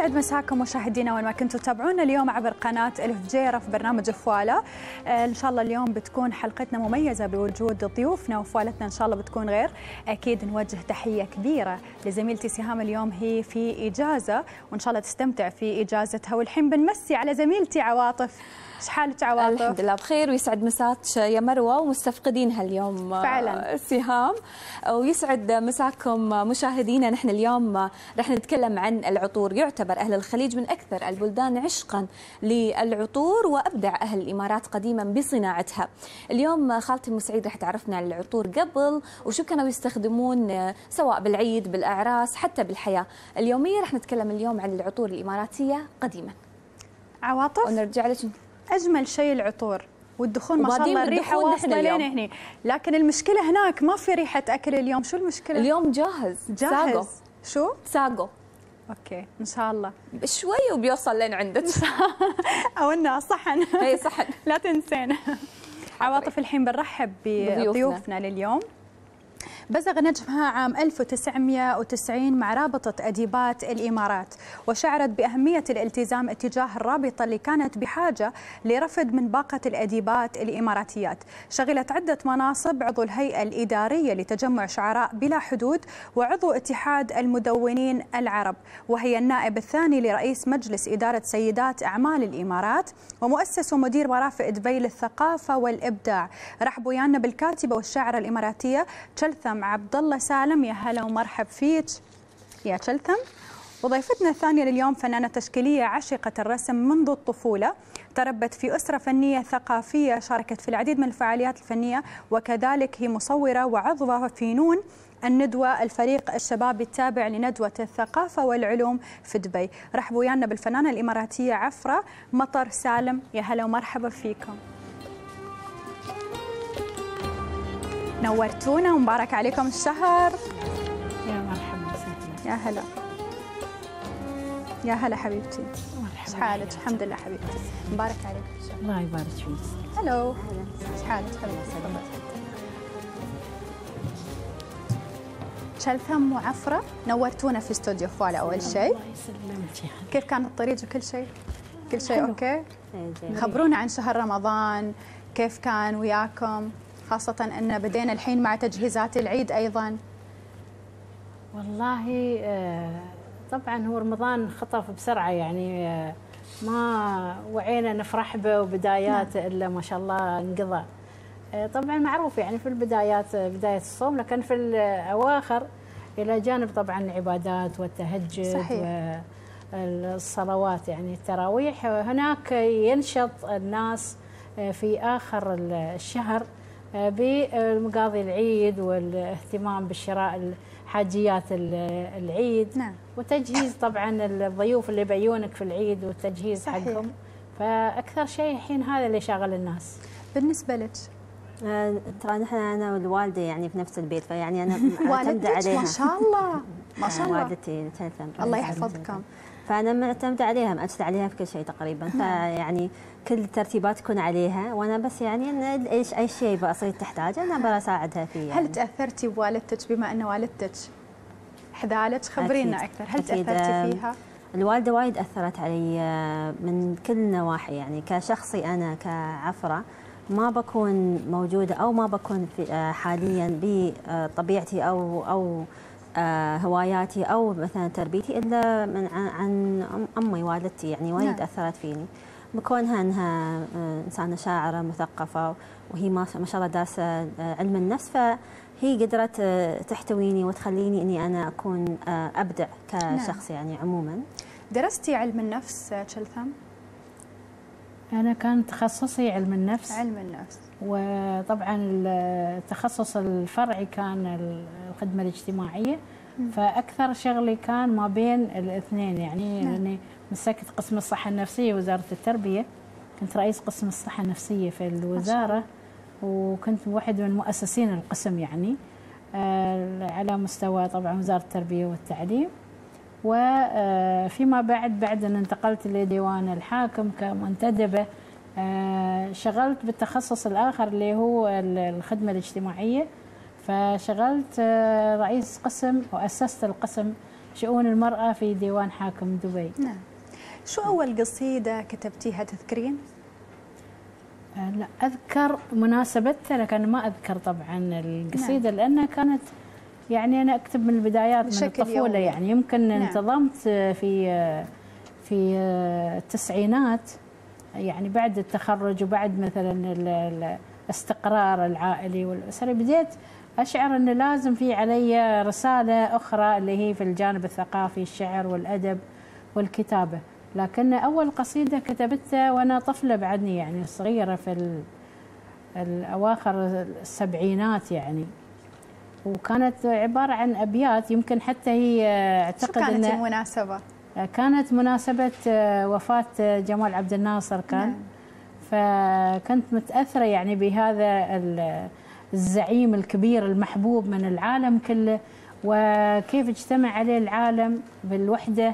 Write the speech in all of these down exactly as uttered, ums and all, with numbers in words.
يسعد مساكم مشاهدينا وين ما كنتوا تتابعونا اليوم عبر قناة ألف جيرة في برنامج فوالة. آه إن شاء الله اليوم بتكون حلقتنا مميزة بوجود ضيوفنا، وفوالتنا إن شاء الله بتكون غير. أكيد نوجه تحية كبيرة لزميلتي سهام، اليوم هي في إجازة وإن شاء الله تستمتع في إجازتها، والحين بنمسي على زميلتي عواطف. ايش حالك عواطف؟ الحمد لله بخير، ويسعد مساك يا مروه ومستفقدينها اليوم فعلا سهام، ويسعد مساكم مشاهدينا. نحن اليوم رح نتكلم عن العطور. يعتبر اهل الخليج من اكثر البلدان عشقا للعطور، وابدع اهل الامارات قديما بصناعتها. اليوم خالتي ام سعيد رح تعرفنا عن العطور قبل وشو كانوا يستخدمون سواء بالعيد بالاعراس حتى بالحياه اليوميه. رح نتكلم اليوم عن العطور الاماراتيه قديما. عواطف ونرجع لك. اجمل شيء العطور والدخون، ما شاء الله الريحه واصله لين هنا، لكن المشكله هناك ما في ريحه اكل اليوم. شو المشكله؟ اليوم جاهز جاهز ساقو. شو ساقو. اوكي ان شاء الله شوي وبيوصل لين عندك. او انه صحن. اي صحن. لا تنسين. عواطف الحين بنرحب بضيوفنا لليوم. بزغ نجمها عام ألف وتسعمئة وتسعين مع رابطة أديبات الإمارات، وشعرت بأهمية الالتزام اتجاه الرابطة اللي كانت بحاجة لرفد من باقة الأديبات الإماراتيات. شغلت عدة مناصب: عضو الهيئة الإدارية لتجمع شعراء بلا حدود، وعضو اتحاد المدونين العرب، وهي النائب الثاني لرئيس مجلس إدارة سيدات أعمال الإمارات، ومؤسس ومدير مرافق دبي للثقافة والإبداع. رحبوا ويانا بالكاتبة والشاعرة الإماراتية تشلثم عبد الله سالم. يا هلا ومرحب فيك يا تشلثم. وضيفتنا الثانية لليوم فنانة تشكيلية عاشقة الرسم منذ الطفولة، تربت في أسرة فنية ثقافية، شاركت في العديد من الفعاليات الفنية، وكذلك هي مصورة وعضوة في نون الندوة، الفريق الشبابي التابع لندوة الثقافة والعلوم في دبي. رحبوا ويانا بالفنانة الإماراتية عفرة مطر سالم. يا هلا ومرحبا فيكم. نورتونا ومبارك عليكم الشهر. يا مرحبا وسهلا. يا هلا يا هلا حبيبتي. ايش حالك؟ الحمد لله حبيبتي، مبارك عليك الشهر. الله يبارك فيك. هلو ايش حالك حبيبتي؟ تشلثم وعفرة نورتونا في استوديو فوالة. اول شيء الله يسلمك. كيف كان الطريق وكل شيء؟ كل شيء اوكي؟ خبرونا عن شهر رمضان، كيف كان وياكم؟ خاصة أن بدينا الحين مع تجهيزات العيد أيضا. والله طبعا هو رمضان خطف بسرعة، يعني ما وعينا نفرح به وبدايات إلا ما شاء الله انقضى. طبعا معروف يعني في البدايات بداية الصوم، لكن في الأواخر إلى جانب طبعا العبادات والتهجد صحيح. والصلوات يعني التراويح، هناك ينشط الناس في آخر الشهر بمقاضي العيد والاهتمام بشراء حاجيات العيد. نعم. وتجهيز طبعا الضيوف اللي بيونك في العيد والتجهيز صحيح. حقهم. فأكثر شيء الحين هذا اللي شاغل الناس. بالنسبة لك؟ آه ترى نحن أنا والوالدة يعني في نفس البيت، فيعني أنا معتمدة عليها. ما شاء الله ما شاء الله. والدتي تلثم الله يحفظكم. فأنا معتمدة عليها، مأكدة عليها في كل شيء تقريبا. فيعني كل الترتيبات تكون عليها، وأنا بس يعني أن ايش أي شيء بصير تحتاجه أنا بساعدها فيه. يعني. هل تأثرتي بوالدتك بما أن والدتك حذالك؟ خبرينا أكثر. هل تأثرتي فيها؟ الوالدة وايد أثرت علي من كل النواحي، يعني كشخصي أنا كعفرة ما بكون موجودة أو ما بكون في حاليا بطبيعتي أو أو هواياتي أو مثلا تربيتي إلا من عن أمي والدتي، يعني وايد نعم. أثرت فيني بكونها أنها إنسانة شاعرة مثقفة، وهي ما شاء الله دارسة علم النفس، فهي قدرت تحتويني وتخليني إني أنا أكون أبدع كشخص نعم. يعني عموما. درستي علم النفس تشلثم؟ أنا كان تخصصي علم النفس. علم النفس. وطبعا التخصص الفرعي كان الخدمة الاجتماعية. م. فأكثر شغلي كان ما بين الاثنين، يعني نعم. لأني مسكت قسم الصحة النفسية وزارة التربية، كنت رئيس قسم الصحة النفسية في الوزارة، وكنت واحد من مؤسسين القسم يعني على مستوى طبعا وزارة التربية والتعليم. وفيما بعد بعد أن انتقلت لديوان الحاكم كمنتدبة، شغلت بالتخصص الآخر اللي هو الخدمة الاجتماعية، فشغلت رئيس قسم وأسست القسم شؤون المرأة في ديوان حاكم دبي. نعم. شو أول قصيدة كتبتيها تذكرين؟ لا أذكر مناسبتها، لكن ما أذكر طبعا القصيدة. نعم. لأنها كانت يعني أنا أكتب من البدايات من الطفولة يومي. يعني يمكن نعم. انتظمت في في التسعينات، يعني بعد التخرج وبعد مثلا الاستقرار العائلي والأسري، بديت أشعر أن لازم في علي رسالة أخرى اللي هي في الجانب الثقافي، الشعر والأدب والكتابة. لكن أول قصيدة كتبتها وأنا طفلة بعدني، يعني صغيرة في الأواخر السبعينات يعني، وكانت عبارة عن أبيات. يمكن حتى هي أعتقد شو كانت المناسبة؟ كانت مناسبة وفاة جمال عبد الناصر كان. نعم. فكنت متأثرة يعني بهذا الزعيم الكبير المحبوب من العالم كله، وكيف اجتمع عليه العالم بالوحدة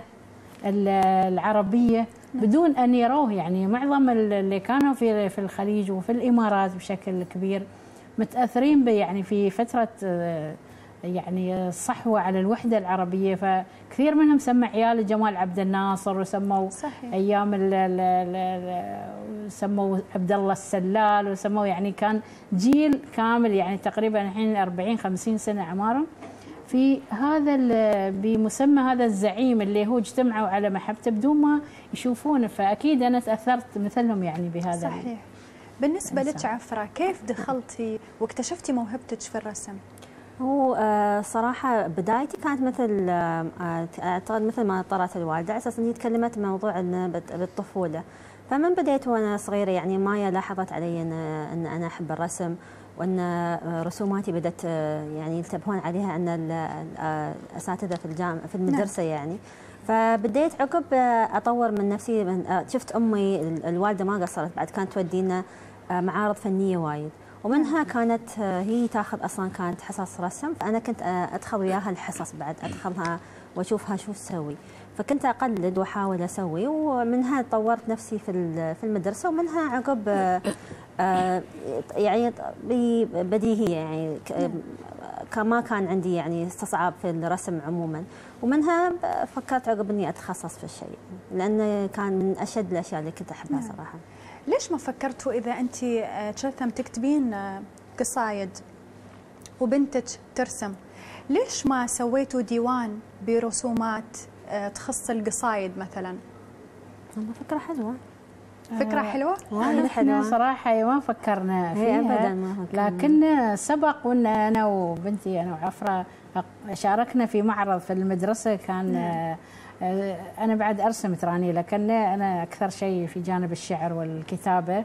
العربية بدون أن يروه. يعني معظم اللي كانوا في في الخليج وفي الإمارات بشكل كبير متأثرين يعني في فترة يعني الصحوة على الوحدة العربية، فكثير منهم سمى عيال جمال عبد الناصر، وسموا صحيح. أيام ال ال سموا عبد الله السلال، وسموا يعني كان جيل كامل يعني تقريبا الحين أربعين خمسين سنة أعمارهم في هذا بمسمى هذا الزعيم اللي هو اجتمعوا على محبته بدون ما يشوفونه. فأكيد أنا تأثرت مثلهم يعني بهذا. صحيح. بالنسبة لك عفرة، كيف دخلتي واكتشفتي موهبتك في الرسم؟ هو صراحة بدايتي كانت مثل أعتقد مثل ما طرت الوالدة، على أساس إني تكلمت موضوع بالطفولة. فمن بديت وأنا صغيرة يعني مايا لاحظت علي أن أن أنا أحب الرسم، وأن رسوماتي بدأت يعني ينتبهون عليها أن الأساتذة في الجامعة في المدرسة يعني. فبديت عقب أطور من نفسي. من شفت أمي الوالدة ما قصرت، بعد كانت تودينا معارض فنية وايد، ومنها كانت هي تاخذ اصلا كانت حصص رسم، فانا كنت ادخل وياها الحصص، بعد ادخلها واشوفها شو تسوي، فكنت اقلد واحاول اسوي، ومنها طورت نفسي في في المدرسه، ومنها عقب يعني بديهيه يعني ما كان عندي يعني استصعاب في الرسم عموما، ومنها فكرت عقب اني اتخصص في الشيء، لانه كان من اشد الاشياء اللي كنت احبها صراحه. ليش ما فكرتوا إذا أنت تشثم تكتبين قصايد وبنتك ترسم، ليش ما سويتوا ديوان برسومات تخص القصايد مثلا؟ والله فكرة حلوة. فكرة حلوة؟ وايد حلوة صراحة، ما فكرنا فيها أبدا، ما فكرنا. لكن سبق وأن أنا وبنتي أنا وعفرة شاركنا في معرض في المدرسة، كان نعم. أنا بعد أرسم تراني، لكن أنا أكثر شيء في جانب الشعر والكتابة.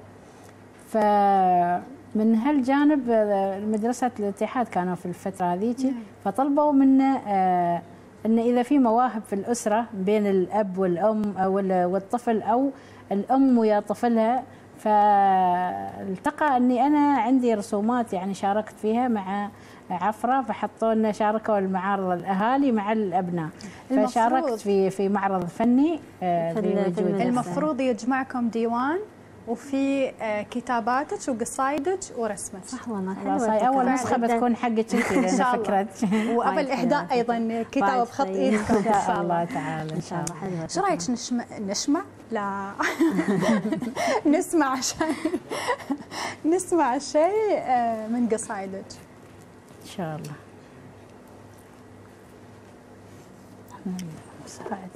فمن هالجانب مدرسة الاتحاد كانوا في الفترة هذيك، فطلبوا منا أن إذا في مواهب في الأسرة بين الأب والأم أو والطفل أو الأم ويا طفلها، فالتقى أني أنا عندي رسومات يعني شاركت فيها مع عفرة، فحطوا لنا شاركوا المعارض الأهالي مع الأبناء، فشاركت في في معرض فني في وجود. المفروض يجمعكم ديوان وفي كتاباتك وقصايدك ورسمك. صح والله حلوة. أول نسخة بتكون حقك أنت لأن فكرت، وقبل إهداء أيضا كتابة بخط إيدكم إن شاء الله تعالى. إن شاء الله. حلوة. شو رأيك نشمع نشمع لا نسمع شيء نسمع شيء من قصايدك إن شاء الله. مساعد.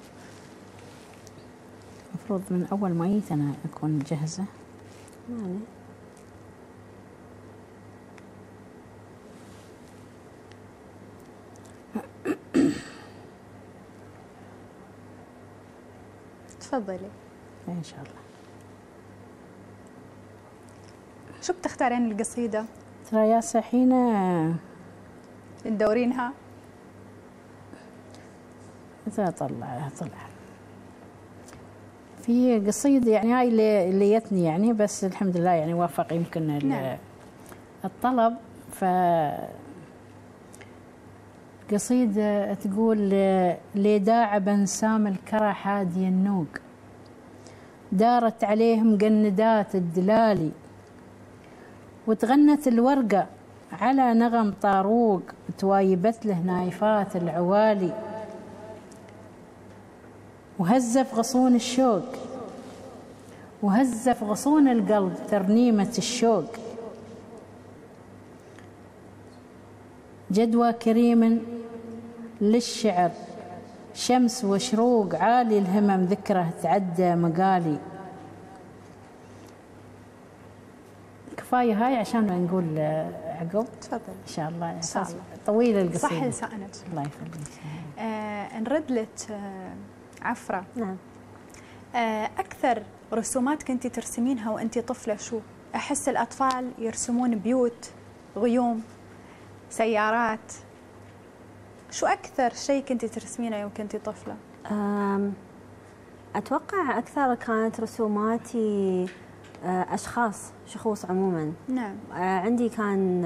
المفروض من أول ما جيت أنا أكون جاهزة. يعني. تفضلي. إن شاء الله. شو بتختارين القصيدة؟ ترى يا سحينة تدورينها؟ إذا طلع طلع في قصيدة يعني هاي اللي اللي جتني يعني، بس الحمد لله يعني وافق يمكن نعم. الطلب. ف قصيدة تقول لي داعب انسام الكرى حادي النوق، دارت عليهم جندات الدلالي، وتغنت الورقة على نغم طاروق، توايبت له نايفات العوالي، وهزف غصون الشوق وهزف غصون القلب ترنيمة الشوق، جدوى كريم للشعر شمس وشروق عالي الهمم ذكره تعدى مقالي. كفايه هاي عشان نقول عقب. تفضل. ان شاء الله. ان شاء الله. طويله القصيده. صح لسانك. الله يخليك. آه نرد لك آه عفره. نعم. آه اكثر رسومات كنتي ترسمينها وانتي طفله شو؟ احس الاطفال يرسمون بيوت، غيوم، سيارات. شو اكثر شيء كنتي ترسمينه يوم كنتي طفله؟ اتوقع اكثر كانت رسوماتي اشخاص، شخوص عموما. نعم. عندي كان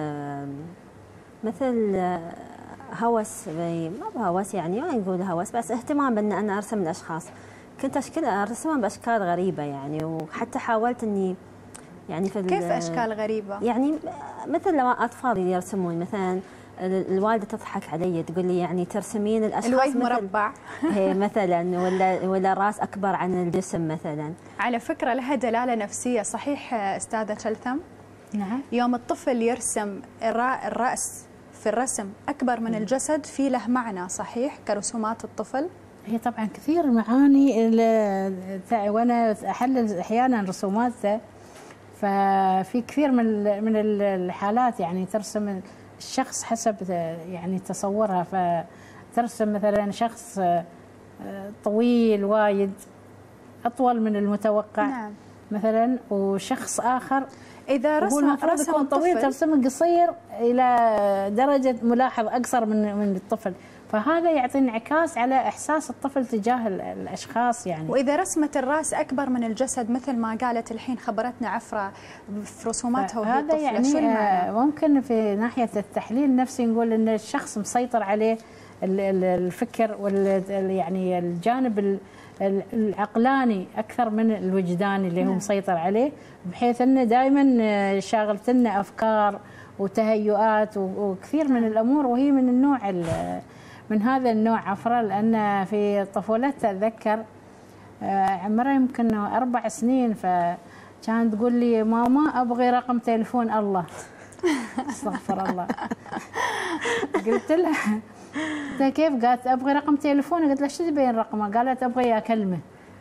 مثل هوس، ما بهوس يعني ما نقول هوس، بس اهتمام بان انا ارسم الاشخاص. كنت اشكل ارسمهم باشكال غريبه يعني، وحتى حاولت اني يعني في كيف اشكال غريبه؟ يعني مثل لما اطفال يرسمون مثلا الوالده تضحك علي تقول لي يعني ترسمين الاشخاص الوجه مربع مثلا، ولا ولا الراس اكبر عن الجسم مثلا. على فكره لها دلاله نفسيه، صحيح استاذه شلثم؟ نعم. يوم الطفل يرسم الراس في الرسم اكبر من الجسد في له معنى، صحيح كرسومات الطفل؟ هي طبعا كثير معاني وانا احلل احيانا رسوماته، ففي كثير من من الحالات يعني ترسم الشخص حسب يعني تصورها، فترسم مثلا شخص طويل وايد أطول من المتوقع. نعم. مثلا، وشخص آخر إذا رسم المفروض يكون طويل ترسمه قصير إلى درجة ملاحظ أقصر من من الطفل، فهذا يعطي انعكاس على إحساس الطفل تجاه الأشخاص يعني. وإذا رسمت الرأس أكبر من الجسد مثل ما قالت الحين خبرتنا عفرة في رسوماتها وهي طفلة، يعني شو المعنى؟ ممكن في ناحية التحليل النفسي نقول إن الشخص مسيطر عليه الفكر وال يعني الجانب العقلاني أكثر من الوجداني اللي هو نعم. مسيطر عليه، بحيث أنه دائما شاغلت لنا أفكار وتهيؤات وكثير من الأمور، وهي من النوع من هذا النوع عفرة. لأن في طفولتها أتذكر عمرها يمكن أربع سنين، فكانت تقول لي ماما أبغي رقم تليفون الله. استغفر الله. قلت لها كيف؟ قالت ابغي رقم تليفون. قلت لها شو تبين رقمه؟ قالت ابغي اكلمه.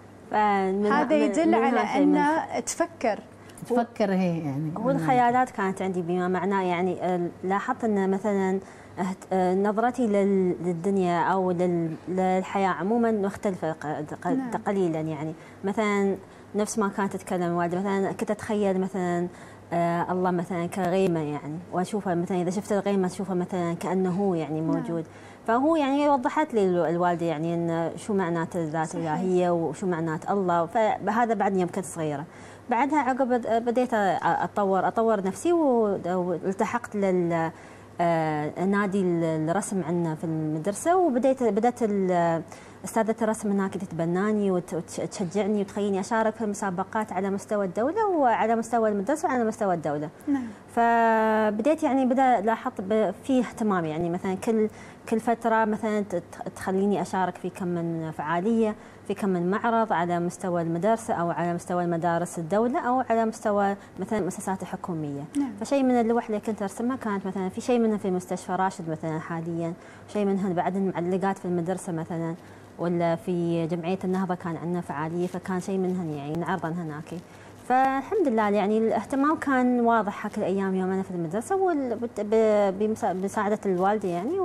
هذا يدل على ان تفكر تفكر هي يعني. والخيالات كانت عندي بما معناه يعني. لاحظت ان مثلا نظرتي للدنيا او للحياه عموما مختلفه قليلا يعني. مثلا نفس ما كانت تتكلم الوالده، مثلا كنت اتخيل مثلا آه الله مثلا كغيمه يعني، واشوفه مثلا اذا شفت الغيمه تشوفه مثلا كانه هو يعني موجود. نعم. فهو يعني وضحت لي الوالده يعني ان شو معنات الذات الالهيه وشو معنات الله، فهذا بعدني يوم كنت صغيره. بعدها عقب بديت اتطور اطور نفسي والتحقت لل نادي الرسم عندنا في المدرسه، وبديت بدات استاذه الرسم هناك تتبناني وتشجعني وتخليني اشارك في المسابقات على مستوى الدوله وعلى مستوى المدرسه وعلى مستوى الدوله. نعم. فبديت يعني بدا لاحظت فيه اهتمام يعني، مثلا كل كل فتره مثلا تخليني اشارك في كم من فعاليه، في كم من معرض على مستوى المدرسه او على مستوى المدارس الدوله او على مستوى مثلا المؤسسات الحكوميه. نعم. فشيء من اللوح اللي كنت ارسمها كانت مثلا في شيء منها في مستشفى راشد مثلا حاليا، شيء منها بعد المعلقات في المدرسه مثلا، ولا في جمعيه النهضه كان عندنا فعاليه فكان شيء منها يعني نعرضن هناك. فالحمد لله يعني الاهتمام كان واضح هاك الايام يوم انا في المدرسه بمساعده الوالده يعني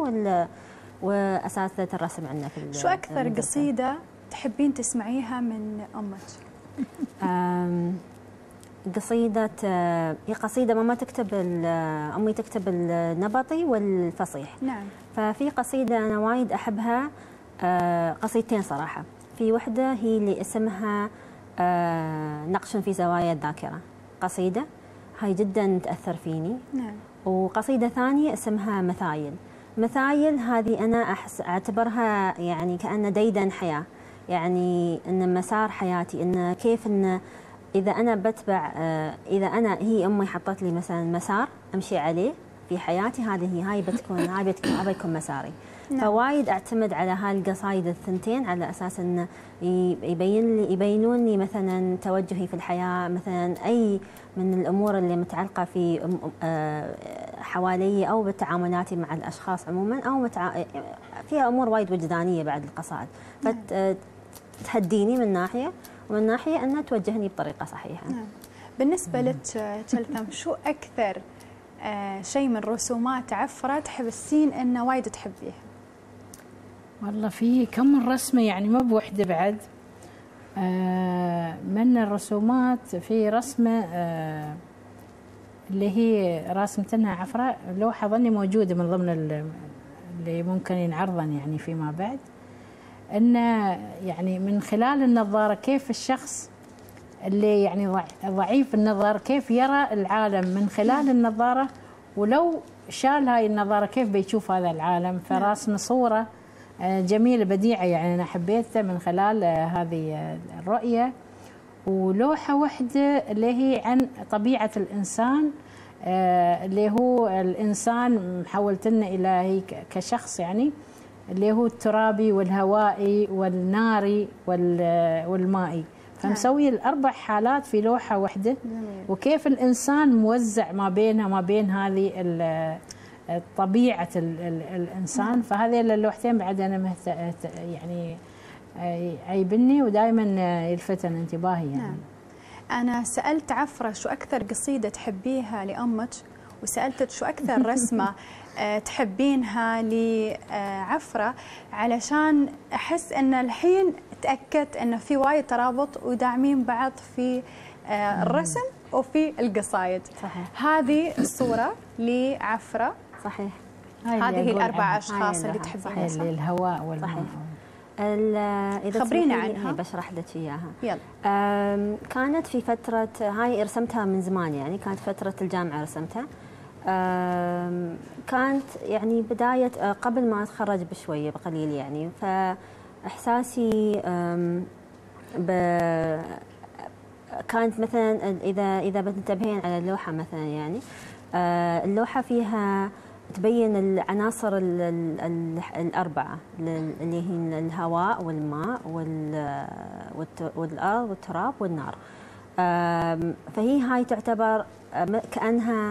واساتذه الرسم عندنا في المدرسه. شو اكثر المدرسة. قصيده تحبين تسمعيها من امك؟ قصيده هي قصيده ماما تكتب امي تكتب النبطي والفصيح. نعم. ففي قصيده انا وايد احبها، قصيدتين صراحه. في وحده هي اللي اسمها نقش في زوايا الذاكره، قصيده هاي جدا تاثر فيني. نعم. وقصيده ثانيه اسمها مثايل. مثايل هذه انا احس اعتبرها يعني كأن ديدن حياه، يعني ان مسار حياتي، ان كيف ان اذا انا بتبع اذا انا هي امي حطت لي مثلا مسار امشي عليه في حياتي، هذه هي هاي بتكون هاي بتكون هاي بيكون مساري. نعم. فوايد اعتمد على هاي القصايد الثنتين على اساس انه يبين لي يبينون لي مثلا توجهي في الحياه، مثلا اي من الامور اللي متعلقه في حوالي او بتعاملاتي مع الاشخاص عموما، او متع... فيها امور وايد وجدانيه بعد القصائد، فتهديني من ناحيه، ومن ناحيه انها توجهني بطريقه صحيحه. نعم. بالنسبه لك تلثم، شو اكثر آه شيء من رسومات عفرة تحسين انه وايد تحبيها؟ والله في كم من رسمه يعني ما بوحده بعد. آه من الرسومات في رسمه آه اللي هي راسمتنها عفرة، لوحه ظني موجوده من ضمن اللي ممكن ينعرضن يعني فيما بعد، انه يعني من خلال النظاره كيف الشخص اللي يعني ضعيف النظر كيف يرى العالم من خلال النظارة، ولو شال هاي النظارة كيف بيشوف هذا العالم. فراسم صورة جميلة بديعة يعني أنا حبيتها من خلال هذه الرؤية. ولوحة واحدة اللي هي عن طبيعة الإنسان، اللي هو الإنسان محولت لنا إلى هي كشخص يعني، اللي هو الترابي والهوائي والناري والمائي، فمسوي الأربع حالات في لوحة واحدة، وكيف الإنسان موزع ما بينها ما بين هذه طبيعة الإنسان. فهذه اللوحتين بعد أنا مهت... يعني عيبني ودائما يلفتن انتباهي يعني. نعم. أنا سألت عفرة شو أكثر قصيدة تحبيها لأمك، وسألتك شو أكثر رسمة تحبينها لعفرة، علشان أحس أن الحين تأكدت أنه في وايد ترابط وداعمين بعض في الرسم وفي القصايد. صحيح. هذه الصورة لعفرة. صحيح. هذه الأربع أشخاص اللي تحبينها. اللي الهواء والماء. إذا خبرينا عنها. بشرح لك إياها. يلا. كانت في فترة، هاي رسمتها من زمان يعني، كانت فترة الجامعة رسمتها. كانت يعني بداية قبل ما أتخرج بشوية بقليل يعني، فإحساسي ب كانت مثلا إذا إذا بتنتبهين على اللوحة مثلا يعني، اللوحة فيها تبين العناصر الأربعة اللي هي الهواء والماء والأرض والتراب والنار. فهي هاي تعتبر كأنها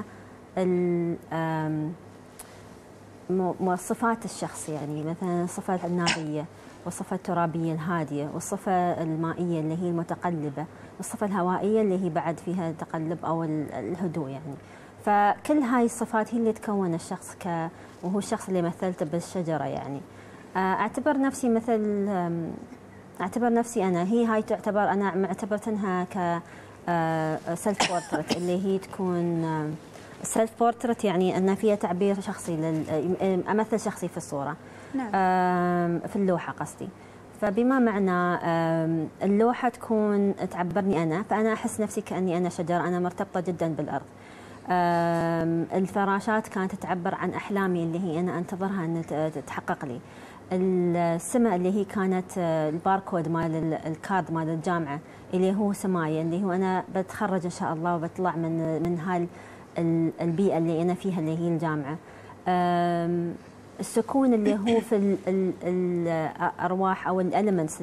مواصفات الشخص يعني، مثلا الصفة النارية والصفة الترابية الهادية والصفة المائية اللي هي المتقلبة والصفة الهوائية اللي هي بعد فيها تقلب أو الهدوء يعني. فكل هاي الصفات هي اللي تكون الشخص ك وهو الشخص اللي مثلته بالشجرة يعني. أعتبر نفسي مثل أعتبر نفسي أنا، هي هاي تعتبر أنا معتبرت أنها ك سيلف بورتريت، اللي هي تكون سيلف بورتريت يعني أن فيها تعبير شخصي لل... أمثل شخصي في الصورة. نعم. في اللوحة قصدي. فبما معنى اللوحة تكون تعبرني أنا، فأنا أحس نفسي كأني أنا شجرة، أنا مرتبطة جدا بالأرض. الفراشات كانت تعبر عن أحلامي اللي هي أنا أنتظرها أن تتحقق لي. السماء اللي هي كانت الباركود مال الكارد مال الجامعة اللي هو سماية، اللي هو أنا بتخرج إن شاء الله وبطلع من من هاي البيئة اللي أنا فيها اللي هي الجامعة. السكون اللي هو في الأرواح أو الألمنتس،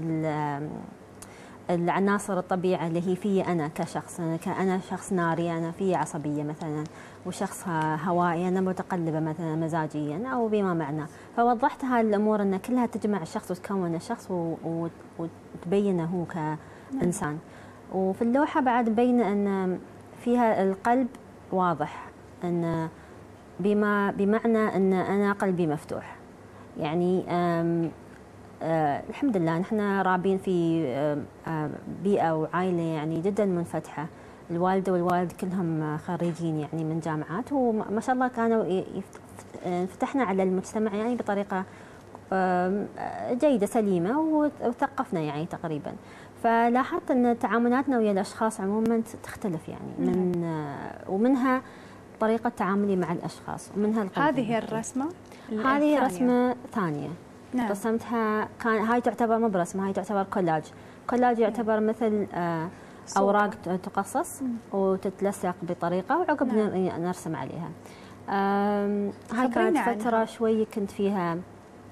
العناصر الطبيعة اللي هي في أنا كشخص، أنا كأنا شخص ناري، أنا في عصبية مثلا، وشخص هوائي أنا متقلبة مثلا مزاجيا أو بما معنى. فوضحت هاي الأمور أن كلها تجمع الشخص وتكون الشخص وتبينه هو كإنسان. وفي اللوحة بعد مبين أن فيها القلب واضح، أن بما بمعنى أن أنا قلبي مفتوح يعني. أم أه الحمد لله نحن رابين في أه بيئة وعائلة يعني جدا منفتحة. الوالدة والوالد كلهم خريجين يعني من جامعات، وما شاء الله كانوا فتحنا على المجتمع يعني بطريقة جيدة سليمة، وثقفنا يعني تقريبا. فلاحظت أن تعاملاتنا ويا الأشخاص عموما تختلف يعني، من ومنها طريقة تعاملي مع الأشخاص، ومنها هذه الرسمة هذه رسمة ثانية. نعم. رسمتها كان هاي تعتبر مو برسمة، هاي تعتبر كولاج. كولاج يعتبر مثل آه أوراق تقصص وتتلصق بطريقة وعقب نعم. نرسم عليها. هاي كانت فترة عنها. شوي كنت فيها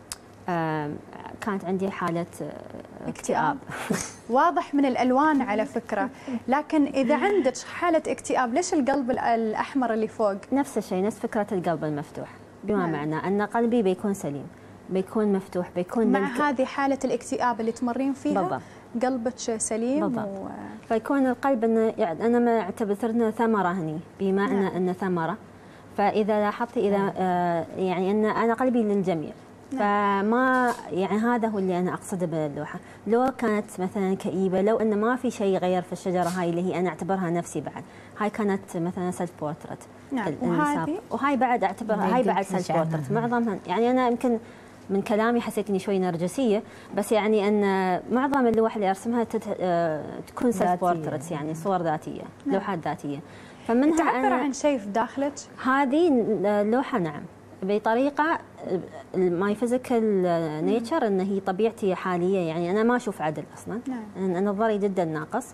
كانت عندي حالة اكتئاب. واضح من الألوان على فكرة، لكن إذا عندك حالة اكتئاب ليش القلب الأحمر اللي فوق؟ نفس الشيء، نفس فكرة القلب المفتوح، بما نعم. معنى أن قلبي بيكون سليم، بيكون مفتوح، بيكون مع ممكن. هذه حالة الاكتئاب اللي تمرين فيها بالضبط. قلبك سليم بالضبط. و... فيكون القلب إنه يعني أنا ما اعتبرتها ثمرة هني، بمعنى نعم. أنه ثمرة. فإذا لاحظتي إذا نعم. آه يعني أن أنا قلبي للجميع، نعم. فما يعني هذا هو اللي أنا أقصده باللوحة. لو كانت مثلا كئيبة، لو أن ما في شيء غير في الشجرة هاي اللي هي أنا أعتبرها نفسي بعد، هاي كانت مثلا سيلف بورتريت. نعم. وهذه وهاي بعد أعتبرها هاي بعد سيلف بورتريت معظمها. يعني أنا يمكن من كلامي حسيت اني شوي نرجسيه، بس يعني ان معظم اللوح اللي ارسمها تت... تكون سيلف بورتريتس، يعني صور ذاتيه، نعم. لوحات ذاتيه. فمنها تعبر عن شيء في داخلك. هذه اللوحه نعم بطريقه ماي فيزيكال نيتشر، ان هي طبيعتي حاليه، يعني انا ما اشوف عدل اصلا، نعم. نظري جدا ناقص.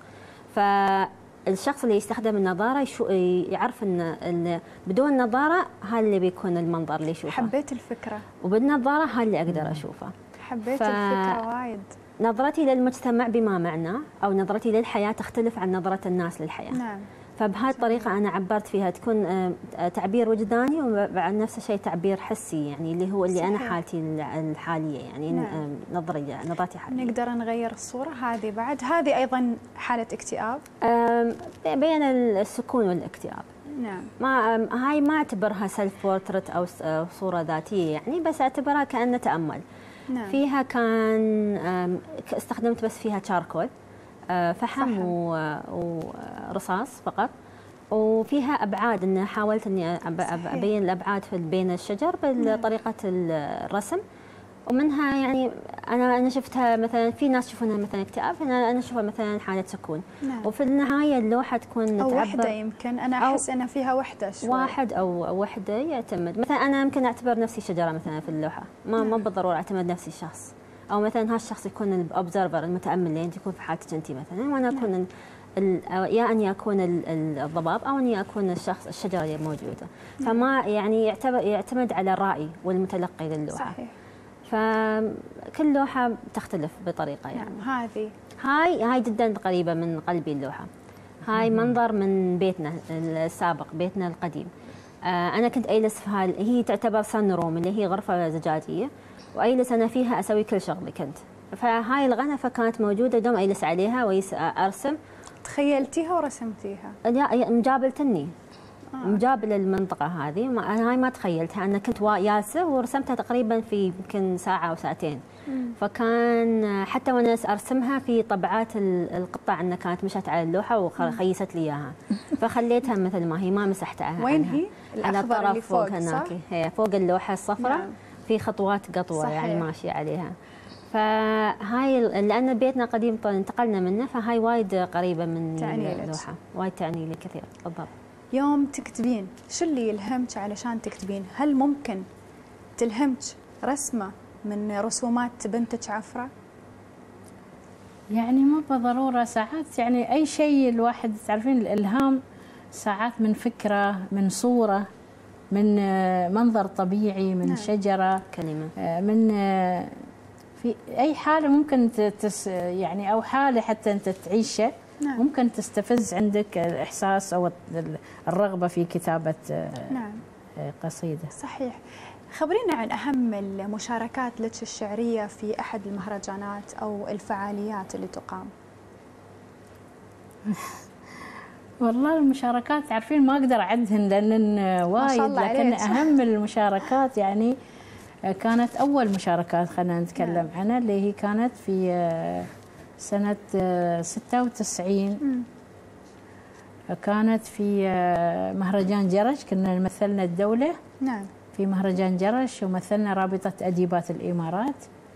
فالشخص اللي يستخدم النظاره يعرف ان بدون نظاره هذا اللي بيكون المنظر اللي يشوفه. حبيت الفكره. وبالنظاره هذا اللي اقدر اشوفه. حبيت ف... الفكره وايد. نظرتي للمجتمع بما معناه او نظرتي للحياه تختلف عن نظره الناس للحياه. نعم. فبهذه الطريقة أنا عبرت فيها، تكون تعبير وجداني وبعد نفس الشيء تعبير حسي، يعني اللي هو اللي صحيح. أنا حالتي الحالية، يعني نعم. نظرية نظرتي حالية. نقدر نغير الصورة هذه بعد، هذه أيضا حالة اكتئاب بين السكون والاكتئاب. نعم. ما هاي ما أعتبرها سيلف بورتريت أو صورة ذاتية يعني، بس أعتبرها كأنه تأمل. نعم. فيها كان استخدمت بس فيها شاركول، فحم ورصاص فقط، وفيها ابعاد، ان حاولت اني ابين الابعاد بين الشجر بطريقه الرسم. ومنها يعني انا انا شفتها مثلا في ناس يشوفونها مثلا اكتئاب، انا انا اشوفها مثلا حاله سكون. نعم. وفي النهايه اللوحه تكون او وحده، يمكن انا احس ان فيها وحده شوي. واحد او وحده يعتمد، مثلا انا يمكن اعتبر نفسي شجره مثلا في اللوحه، ما نعم. ما بالضروره اعتمد نفسي شخص، او مثلا هالشخص يكون الاوبزرفر المتامل اللي انت يكون في حالتك انت مثلا، وانا اكون نعم. يا اني اكون الضباب او اني اكون الشخص الشجره اللي موجوده. نعم. فما يعني يعتبر يعتمد على الرائي والمتلقي للوحه. صحيح. فكل لوحه تختلف بطريقه يعني. نعم. هذه هاي هاي جدا قريبه من قلبي اللوحه. هاي منظر من بيتنا السابق، بيتنا القديم. آه انا كنت اجلس في هاي، هي تعتبر سن روم اللي هي غرفه زجاجيه، واجلس انا فيها اسوي كل شغلي كنت. فهاي الغنفه كانت موجوده دوم اجلس عليها وارسم. تخيلتيها ورسمتيها؟ لا مجابلتني. آه. مجابل المنطقة هذه، أنا هاي ما تخيلتها، أنا كنت جالسة ورسمتها تقريبا في يمكن ساعة أو ساعتين. مم. فكان حتى وأنا أرسمها في طبعات القطع أنها كانت مشت على اللوحة وخيست لي إياها، فخليتها مثل ما هي، ما مسحتها. وين هي؟ على الطرف فوق هناك، هي فوق اللوحة الصفراء. نعم. في خطوات قطوة صحيح. يعني ماشية عليها. فهاي لأن بيتنا قديم انتقلنا منه، فهاي وايد قريبة من اللوحة، وايد تعني لي كثير. بالضبط. يوم تكتبين شو اللي يلهمك علشان تكتبين؟ هل ممكن تلهمك رسمة من رسومات بنتك عفرة؟ يعني ما بالضرورة، ساعات يعني أي شيء الواحد تعرفين الإلهام ساعات من فكرة، من صورة، من منظر طبيعي، من نعم. شجرة، كلمة، من في أي حالة ممكن تس يعني أو حالة حتى أنت تعيشها. نعم. ممكن تستفز عندك الإحساس أو الرغبة في كتابة نعم. قصيدة. صحيح. خبرينا عن أهم المشاركات لك الشعرية في أحد المهرجانات أو الفعاليات اللي تقام. والله المشاركات تعرفين ما أقدر أعدهن لأن وايد، لكن أهم المشاركات يعني كانت أول مشاركات خلينا نتكلم نعم. عنها، اللي هي كانت في سنة ستة وتسعين. كانت في مهرجان جرش، كنا مثلنا الدولة نعم. في مهرجان جرش، ومثلنا رابطة أديبات الإمارات.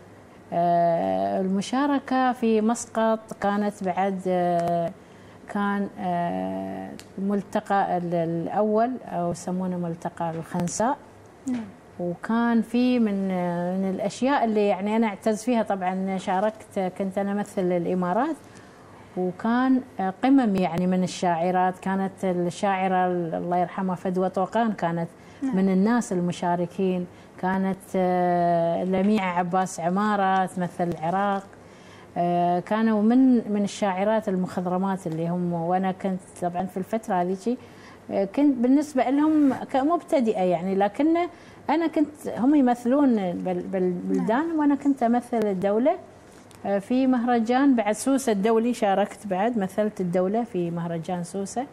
المشاركة في مسقط كانت بعد، كان الملتقى الأول أو يسمونه ملتقى الخنساء. نعم. وكان في من من الاشياء اللي يعني انا اعتز فيها، طبعا شاركت، كنت انا امثل الامارات، وكان قمم يعني من الشاعرات. كانت الشاعره الله يرحمها فدوى طوقان كانت نعم. من الناس المشاركين. كانت لميعة عباس عمارة تمثل العراق. كانوا من من الشاعرات المخضرمات اللي هم، وانا كنت طبعا في الفتره هذيك كنت بالنسبه لهم كمبتدئه يعني، لكن انا كنت هم يمثلون بالبلدان وانا كنت امثل الدوله في مهرجان بعد سوسه الدولي. شاركت بعد مثلت الدوله في مهرجان سوسه،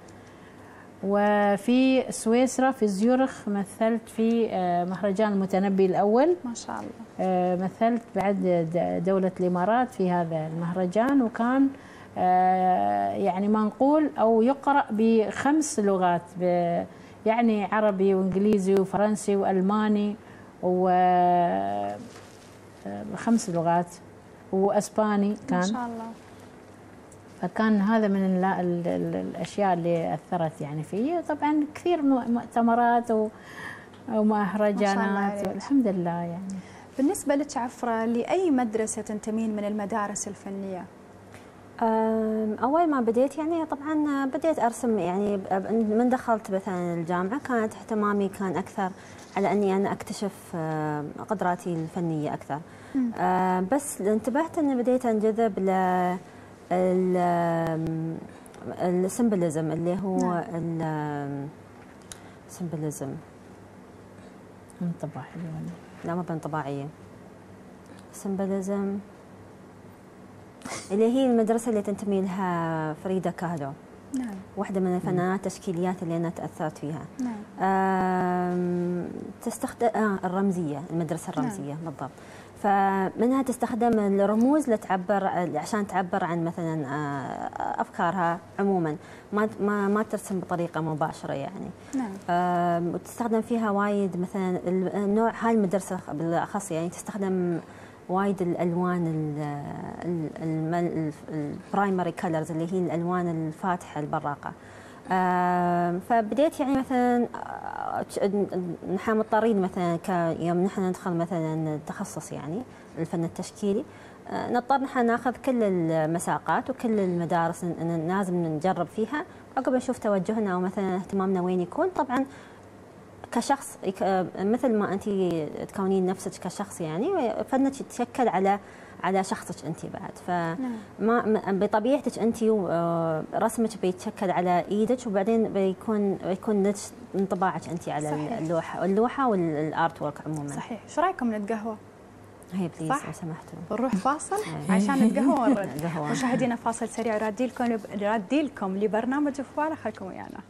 وفي سويسرا في زيورخ مثلت في مهرجان المتنبي الأول ما شاء الله. مثلت بعد دولة الإمارات في هذا المهرجان، وكان يعني منقول أو يقرأ بخمس لغات، يعني عربي وإنجليزي وفرنسي وألماني وخمس لغات وأسباني كان. ما شاء الله. فكان هذا من الاشياء اللي اثرت يعني فيه. طبعا كثير مؤتمرات ومهرجانات والحمد لله يعني. بالنسبه لك عفره، لاي مدرسه تنتمين من المدارس الفنيه؟ اول ما بديت يعني طبعا بديت ارسم، يعني من دخلت مثلا الجامعه كانت اهتمامي كان اكثر على اني انا اكتشف قدراتي الفنيه اكثر. بس انتبهت اني بديت انجذب ل السمبلزم اللي هو السمبلزم انطباعية لا ما بانطباعية، السمبلزم اللي هي المدرسة اللي تنتمي لها فريدة كاهلو. نعم. واحدة من الفنانات التشكيليات اللي أنا تأثرت فيها. نعم. تستخدم آه الرمزية، المدرسة الرمزية. نعم. بالضبط. فمنها تستخدم الرموز لتعبر عشان تعبر عن مثلا افكارها عموما، ما ما ما ترسم بطريقه مباشره يعني. نعم. وتستخدم فيها وايد مثلا النوع هاي المدرسه بالاخص يعني تستخدم وايد الالوان البرايمري كلرز اللي هي الالوان الفاتحه البراقه. فبديت يعني مثلا نحن مضطرين مثلا يوم نحن ندخل مثلا التخصص يعني الفن التشكيلي، نضطر نحن ناخذ كل المساقات وكل المدارس لازم نجرب فيها عقب نشوف توجهنا او مثلا اهتمامنا وين يكون. طبعا كشخص مثل ما انت تكونين نفسك كشخص يعني فنك يتشكل على على شخصك انت بعد. فما بطبيعتك انت رسمك بيتشكل على ايدك، وبعدين بيكون بيكون انطباعك انت على صحيح. اللوحه اللوحه والارت ورك عموما. صحيح. شو رايكم نتقهوى؟ هي بليز لو سمحتوا نروح فاصل عشان نتقهوى ونرد. مشاهدينا فاصل سريع رادي لكم رادي لكم لبرنامج فوالا، خليكم ويانا.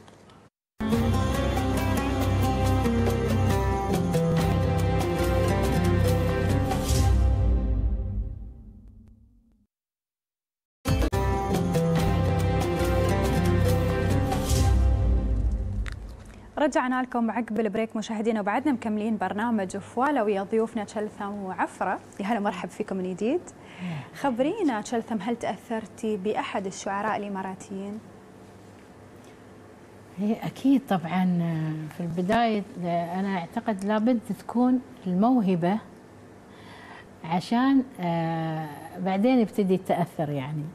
رجعنا لكم عقب البريك مشاهدينا، وبعدنا مكملين برنامج فوالا ويا ضيوفنا تشلثم وعفره. يا هلا مرحب فيكم من جديد. خبرينا تشلثم، هل تاثرتي باحد الشعراء الاماراتيين؟ هي اكيد طبعا. في البدايه انا اعتقد لابد تكون الموهبه عشان بعدين يبتدي التاثر يعني.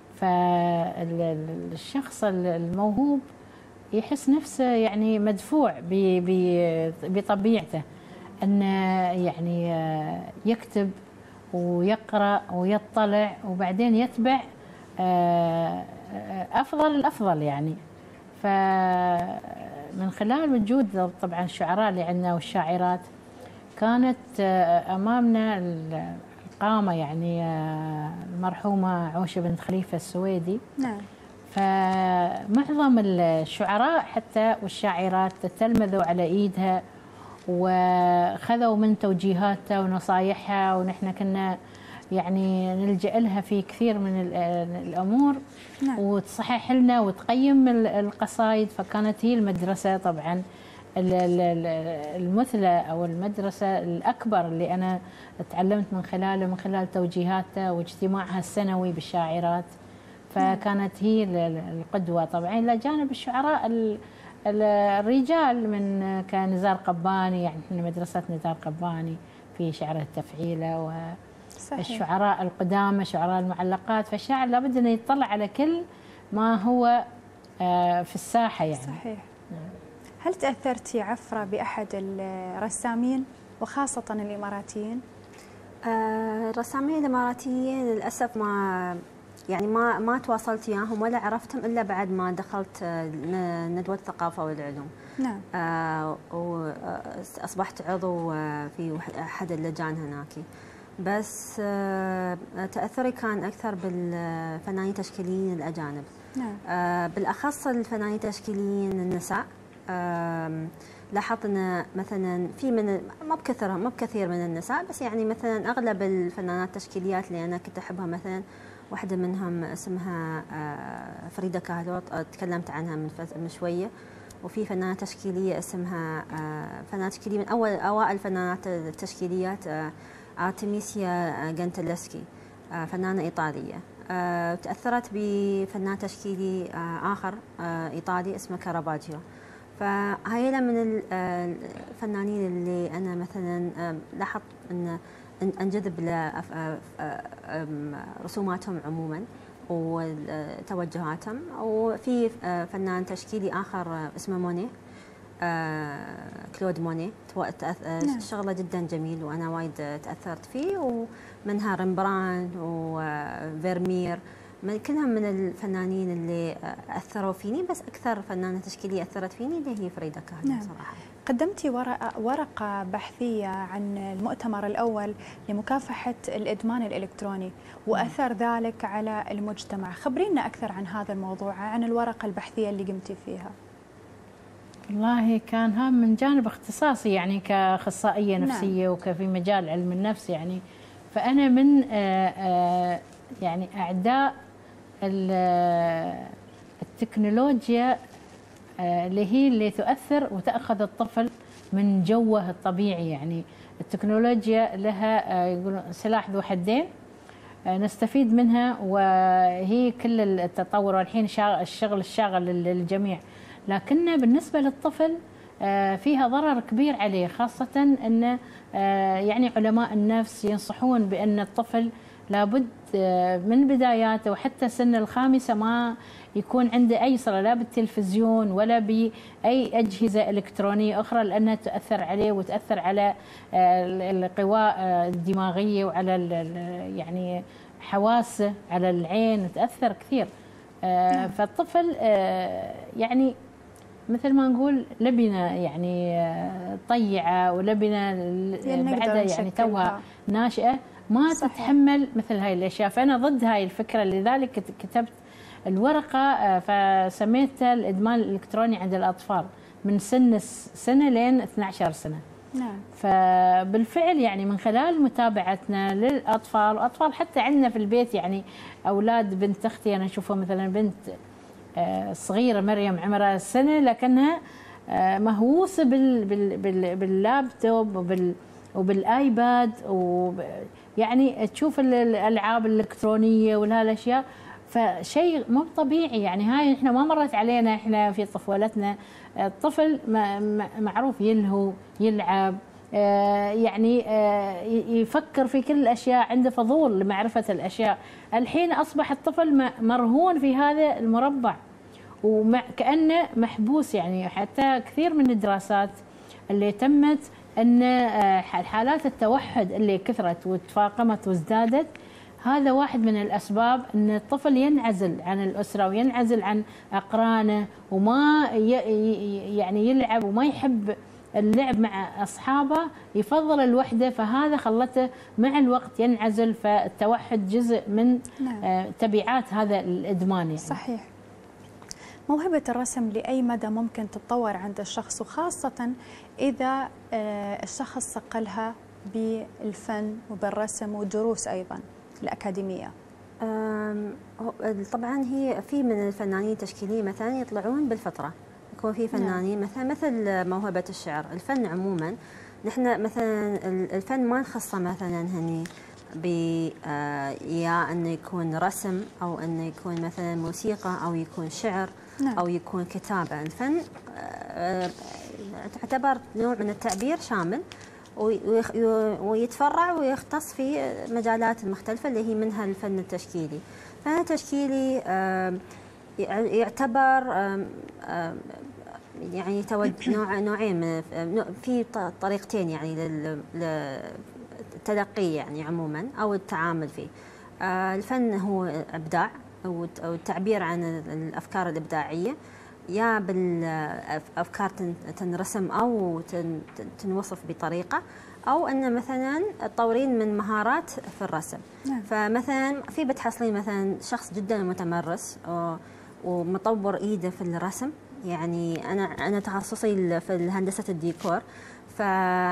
فالشخص الموهوب يحس نفسه يعني مدفوع بطبيعته أن يعني يكتب ويقرأ ويطلع وبعدين يتبع أفضل الأفضل يعني. فمن خلال وجود طبعا الشعراء اللي عندنا والشاعرات كانت أمامنا القامة يعني المرحومة عوشة بنت خليفة السويدي. نعم. فمعظم الشعراء حتى والشاعرات تلمذوا على ايدها وخذوا من توجيهاتها ونصايحها، ونحن كنا يعني نلجأ لها في كثير من الامور. نعم. وتصحح لنا وتقيم القصائد. فكانت هي المدرسه طبعا المثلى او المدرسه الاكبر اللي انا تعلمت من خلاله، من خلال توجيهاتها واجتماعها السنوي بالشاعرات. فكانت هي القدوة طبعا، إلى جانب الشعراء الرجال من كنزار قباني، يعني احنا مدرسة نزار قباني في شعر التفعيلة، والشعراء القدامى شعراء المعلقات. فالشاعر لابد أن يطلع على كل ما هو في الساحة يعني. صحيح. هل تأثرتي عفرة بأحد الرسامين؟ وخاصة الإماراتيين؟ الرسامين الإماراتيين للأسف ما يعني ما ما تواصلت وياهم ولا عرفتهم إلا بعد ما دخلت ندوة الثقافة والعلوم. نعم. آه وأصبحت عضو في أحد اللجان هناك. بس آه تأثري كان أكثر بالفنانين التشكيليين الأجانب. نعم. آه بالأخص الفنانين التشكيليين النساء. آه لاحظت ان مثلا في من ما بكثره ما بكثير من النساء، بس يعني مثلا اغلب الفنانات التشكيليات اللي انا كنت احبها، مثلا واحده منهم اسمها فريده كاهلوط، تكلمت عنها من من شويه. وفي فنانه تشكيليه اسمها فنانه تشكيليه من اول اوائل الفنانات التشكيليات ارتيميسيا جنتلسكي، فنانه ايطاليه. تاثرت بفنان تشكيلي اخر ايطالي اسمه كارافاجيو. فهاي من الفنانين اللي انا مثلا لاحظت ان انجذب لرسوماتهم عموما وتوجهاتهم. وفي فنان تشكيلي اخر اسمه موني، كلود موني، شغله جدا جميل وانا وايد تاثرت فيه. ومنها ريمبراند وفيرمير، كلهم من الفنانين اللي اثروا فيني. بس اكثر فنانه تشكيليه اثرت فيني اللي هي فريده كاهلو. نعم. صراحه قدمتي ورقه ورقه بحثيه عن المؤتمر الاول لمكافحه الادمان الالكتروني واثر ذلك على المجتمع، خبرينا اكثر عن هذا الموضوع، عن الورقه البحثيه اللي قمتي فيها. والله كان هذا من جانب اختصاصي، يعني كاخصائيه نفسيه. نعم. وكفي مجال علم النفس يعني. فانا من آآ آآ يعني اعداء التكنولوجيا اللي هي اللي تؤثر وتاخذ الطفل من جوه الطبيعي. يعني التكنولوجيا لها يقولون سلاح ذو حدين، نستفيد منها وهي كل التطور والحين الشغل الشاغل للجميع، لكن بالنسبه للطفل فيها ضرر كبير عليه، خاصه ان يعني علماء النفس ينصحون بان الطفل لابد من بداياته وحتى سن الخامسة ما يكون عنده أي صلة لا بالتلفزيون ولا بأي أجهزة إلكترونية أخرى، لأنها تؤثر عليه وتأثر على القواء الدماغية وعلى يعني حواسه، على العين تأثر كثير. فالطفل يعني مثل ما نقول لبنا يعني طيعة ولبنا بعدها يعني توها ناشئة ما صحيح. تتحمل مثل هاي الاشياء. فانا ضد هاي الفكره، لذلك كتبت الورقه فسميتها الادمان الالكتروني عند الاطفال من سن سنه لين اثني عشر سنه. نعم. فبالفعل يعني من خلال متابعتنا للاطفال، واطفال حتى عندنا في البيت، يعني اولاد بنت اختي انا اشوفها مثلا بنت صغيره مريم عمرها سنه لكنها مهووسه بال بال باللابتوب وبال وبالايباد، ويعني تشوف الالعاب الالكترونيه وهالاشياء، فشيء مو طبيعي. يعني هاي احنا ما مرت علينا احنا في طفولتنا. الطفل معروف يلهو يلعب، يعني يفكر في كل الاشياء، عنده فضول لمعرفه الاشياء. الحين اصبح الطفل مرهون في هذا المربع وكانه محبوس. يعني حتى كثير من الدراسات اللي تمت ان حالات التوحد اللي كثرت وتفاقمت وازدادت، هذا واحد من الاسباب ان الطفل ينعزل عن الاسره وينعزل عن اقرانه وما يعني يلعب وما يحب اللعب مع اصحابه، يفضل الوحده، فهذا خلته مع الوقت ينعزل. فالتوحد جزء من نعم. تبعات هذا الادمان يعني. صحيح. موهبة الرسم لأي مدى ممكن تتطور عند الشخص، وخاصة إذا الشخص صقلها بالفن وبالرسم ودروس أيضا الأكاديمية؟ طبعا هي في من الفنانين التشكيليين مثلا يطلعون بالفطرة، يكون في فنانين مثلا مثل موهبة الشعر. الفن عموما نحن مثلا الفن ما نخصه مثلا هني ب يا انه يكون رسم او انه يكون مثلا موسيقى او يكون شعر نعم. او يكون كتابه. الفن تعتبر نوع من التعبير شامل ويتفرع ويختص في مجالات مختلفه اللي هي منها الفن التشكيلي. الفن التشكيلي يعتبر يعني نوع نوعين من في طريقتين يعني للتلقي يعني عموما او التعامل فيه. الفن هو ابداع او التعبير عن الافكار الابداعيه، يا بالافكار تنرسم او تنوصف بطريقه، او ان مثلا تطورين من مهارات في الرسم. نعم. فمثلا في بتحصلين مثلا شخص جدا متمرس ومطور ايده في الرسم، يعني انا انا تخصصي في هندسه الديكور، ف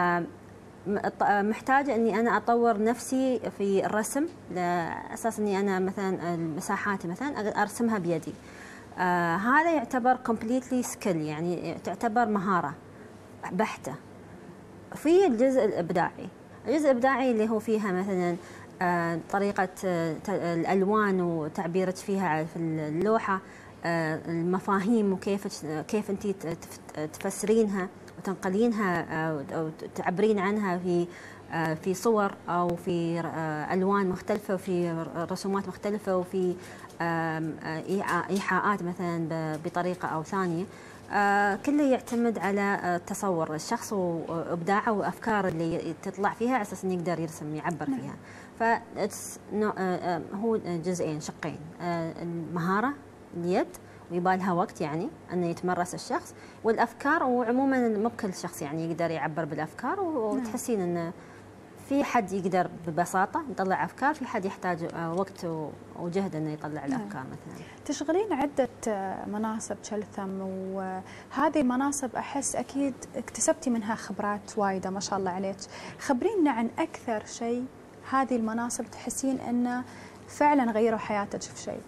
محتاجه اني انا اطور نفسي في الرسم لاساس اني انا مثلا مساحاتي مثلا ارسمها بيدي. آه هذا يعتبر completely skill، يعني تعتبر مهاره بحته. في الجزء الابداعي، الجزء الابداعي اللي هو فيها مثلا آه طريقه آه الالوان وتعبيرك فيها في اللوحه، آه المفاهيم وكيف كيف انت تفسرينها وتنقلينها او تعبرين عنها في في صور او في الوان مختلفه وفي رسومات مختلفه وفي ايحاءات مثلا بطريقه او ثانيه. كله يعتمد على تصور الشخص وابداعه وافكار اللي تطلع فيها على اساس انه يقدر يرسم يعبر فيها. ف هو جزئين شقين، المهاره اليد ويبالها وقت يعني انه يتمرس الشخص، والافكار، وعموما مو بكل شخص يعني يقدر يعبر بالافكار، وتحسين انه في حد يقدر ببساطه يطلع افكار، في حد يحتاج وقت وجهد انه يطلع الافكار. مثلا تشغلين عده مناصب شلثم، وهذه المناصب احس اكيد اكتسبتي منها خبرات وايده ما شاء الله عليك. خبرينا عن اكثر شيء هذه المناصب تحسين انه فعلا غيروا حياتك في شيء.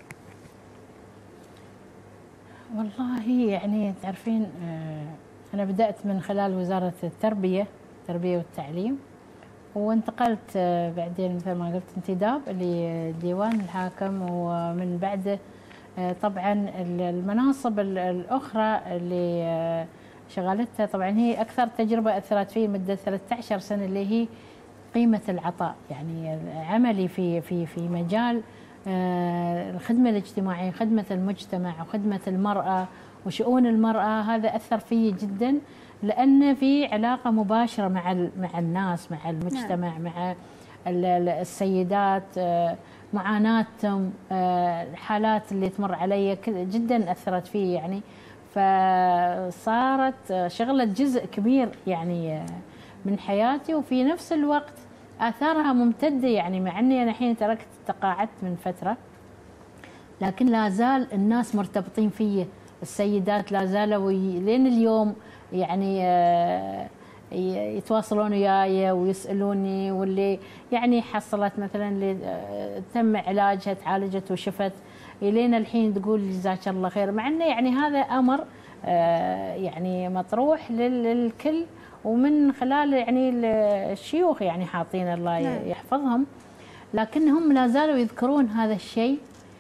والله يعني تعرفين أنا بدأت من خلال وزارة التربية التربية والتعليم، وانتقلت بعدين مثل ما قلت انتداب لديوان الحاكم، ومن بعده طبعا المناصب الأخرى اللي شغلتها طبعا هي أكثر تجربة أثرت في مدة ثلاثة عشر سنة اللي هي قيمة العطاء، يعني عملي في في في مجال الخدمة الاجتماعية، خدمة المجتمع وخدمة المرأة وشؤون المرأة. هذا أثر فيه جدا، لأن في علاقة مباشرة مع مع الناس، مع المجتمع، مع السيدات، معاناتهم، الحالات اللي تمر علي جدا أثرت فيه يعني. فصارت شغلت جزء كبير يعني من حياتي، وفي نفس الوقت آثارها ممتدة يعني. مع أني أنا الحين تركت تقاعدت من فترة، لكن لا زال الناس مرتبطين فيه، السيدات لا زالوا لين اليوم يعني يتواصلون وياي ويسألوني، واللي يعني حصلت مثلا اللي تم علاجها تعالجت وشفت لين الحين تقول جزاك الله خير. مع أنه يعني هذا أمر يعني مطروح للكل، ومن خلال يعني الشيوخ يعني حاطين الله يحفظهم، لكنهم لا زالوا يذكرون هذا الشيء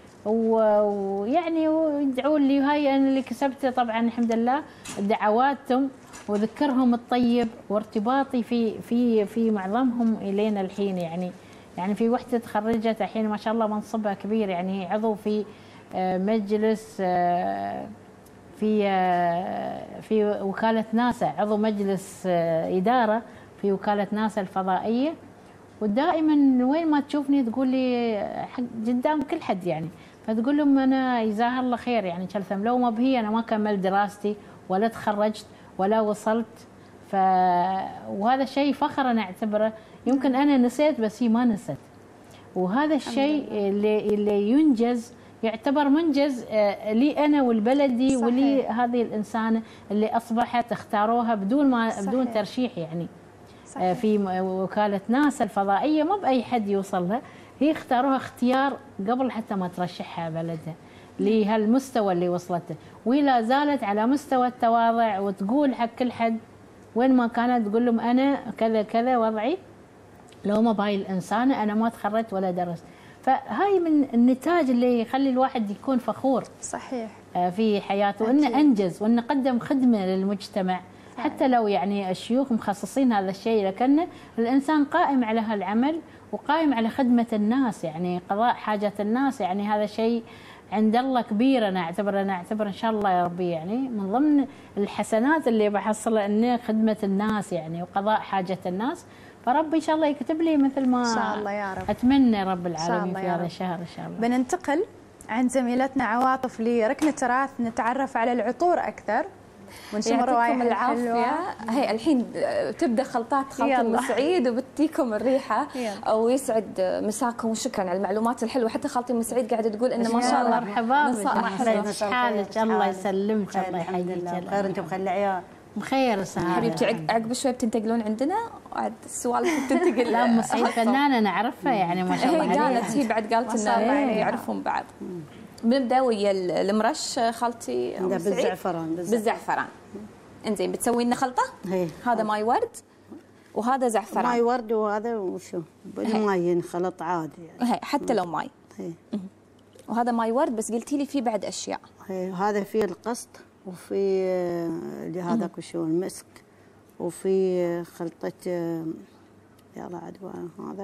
ويعني ويدعون لي. وهاي انا اللي كسبته طبعا الحمد لله دعواتهم وذكرهم الطيب وارتباطي في في في معظمهم الينا الحين يعني. يعني في وحده تخرجت الحين ما شاء الله منصبها كبير، يعني عضو في مجلس في في وكالة ناسا، عضو مجلس إدارة في وكالة ناسا الفضائية، ودائما وين ما تشوفني تقول لي قدام كل حد يعني، فتقول لهم أنا جزاها الله خير يعني شلثم، لو ما بهي أنا ما كملت دراستي ولا تخرجت ولا وصلت. ف وهذا شيء فخر أنا أعتبره، يمكن أنا نسيت بس هي ما نسيت. وهذا الشيء اللي اللي ينجز يعتبر منجز لي انا والبلدي ولي هذه الانسانه اللي اصبحت اختاروها بدون ما صحيح. بدون ترشيح يعني. صحيح. في وكاله ناسا الفضائيه ما باي حد يوصلها، هي اختاروها اختيار قبل حتى ما ترشحها بلدها لهالمستوى اللي وصلته، ولا زالت على مستوى التواضع وتقول حق كل حد وين ما كانت تقول لهم انا كذا كذا وضعي، لو ما بهاي الانسانه انا ما تخرجت ولا درست. فهاي من النتاج اللي يخلي الواحد يكون فخور صحيح في حياته، وانه انجز وانه قدم خدمه للمجتمع. صحيح. حتى لو يعني الشيوخ مخصصين هذا الشيء، لكن الانسان قائم على هالعمل وقائم على خدمه الناس، يعني قضاء حاجه الناس، يعني هذا شيء عند الله كبير. انا اعتبر انا اعتبر ان شاء الله يا ربي يعني من ضمن الحسنات اللي بحصلها اني خدمه الناس يعني وقضاء حاجه الناس، فربي ان شاء الله يكتب لي مثل ما ان شاء الله يا رب. اتمنى رب العالمين في هذا الشهر ان شاء الله. بننتقل عند زميلتنا عواطف لركن التراث، نتعرف على العطور اكثر ونشم الروائح الحلوه. هي الحين تبدا خلطات خلط ام سعيد وبتيكم الريحه. ويسعد مساكم وشكرا على المعلومات الحلوه. حتى خالتي ام سعيد قاعده تقول انه ما شاء الله مرحبا حالك، الله يسلمك، الله يحييك. خير انتم مخلعيها بخير وسعاده حبيبتي. عقب شوي بتنتقلون عندنا وعد السوالف بتنتقل. لا ام سعيد فنانه نعرفها يعني ما شاء الله عليها. هي قالت هي بعد قالت لنا يعرفون بعض. بنبدا ويا المرش خالتي بالزعفران. بالزعفران. انزين بتسوي لنا خلطه؟ هي. هذا ماي ورد وهذا زعفران. ماي ورد وهذا وشو بالماي ينخلط عادي يعني. هي حتى لو ماي. هي. وهذا ماي ورد بس قلتي لي في بعد اشياء. هي هذا فيه القسط وفي اللي هذاك وشو المسك وفي خلطه يلا عدوان. هذا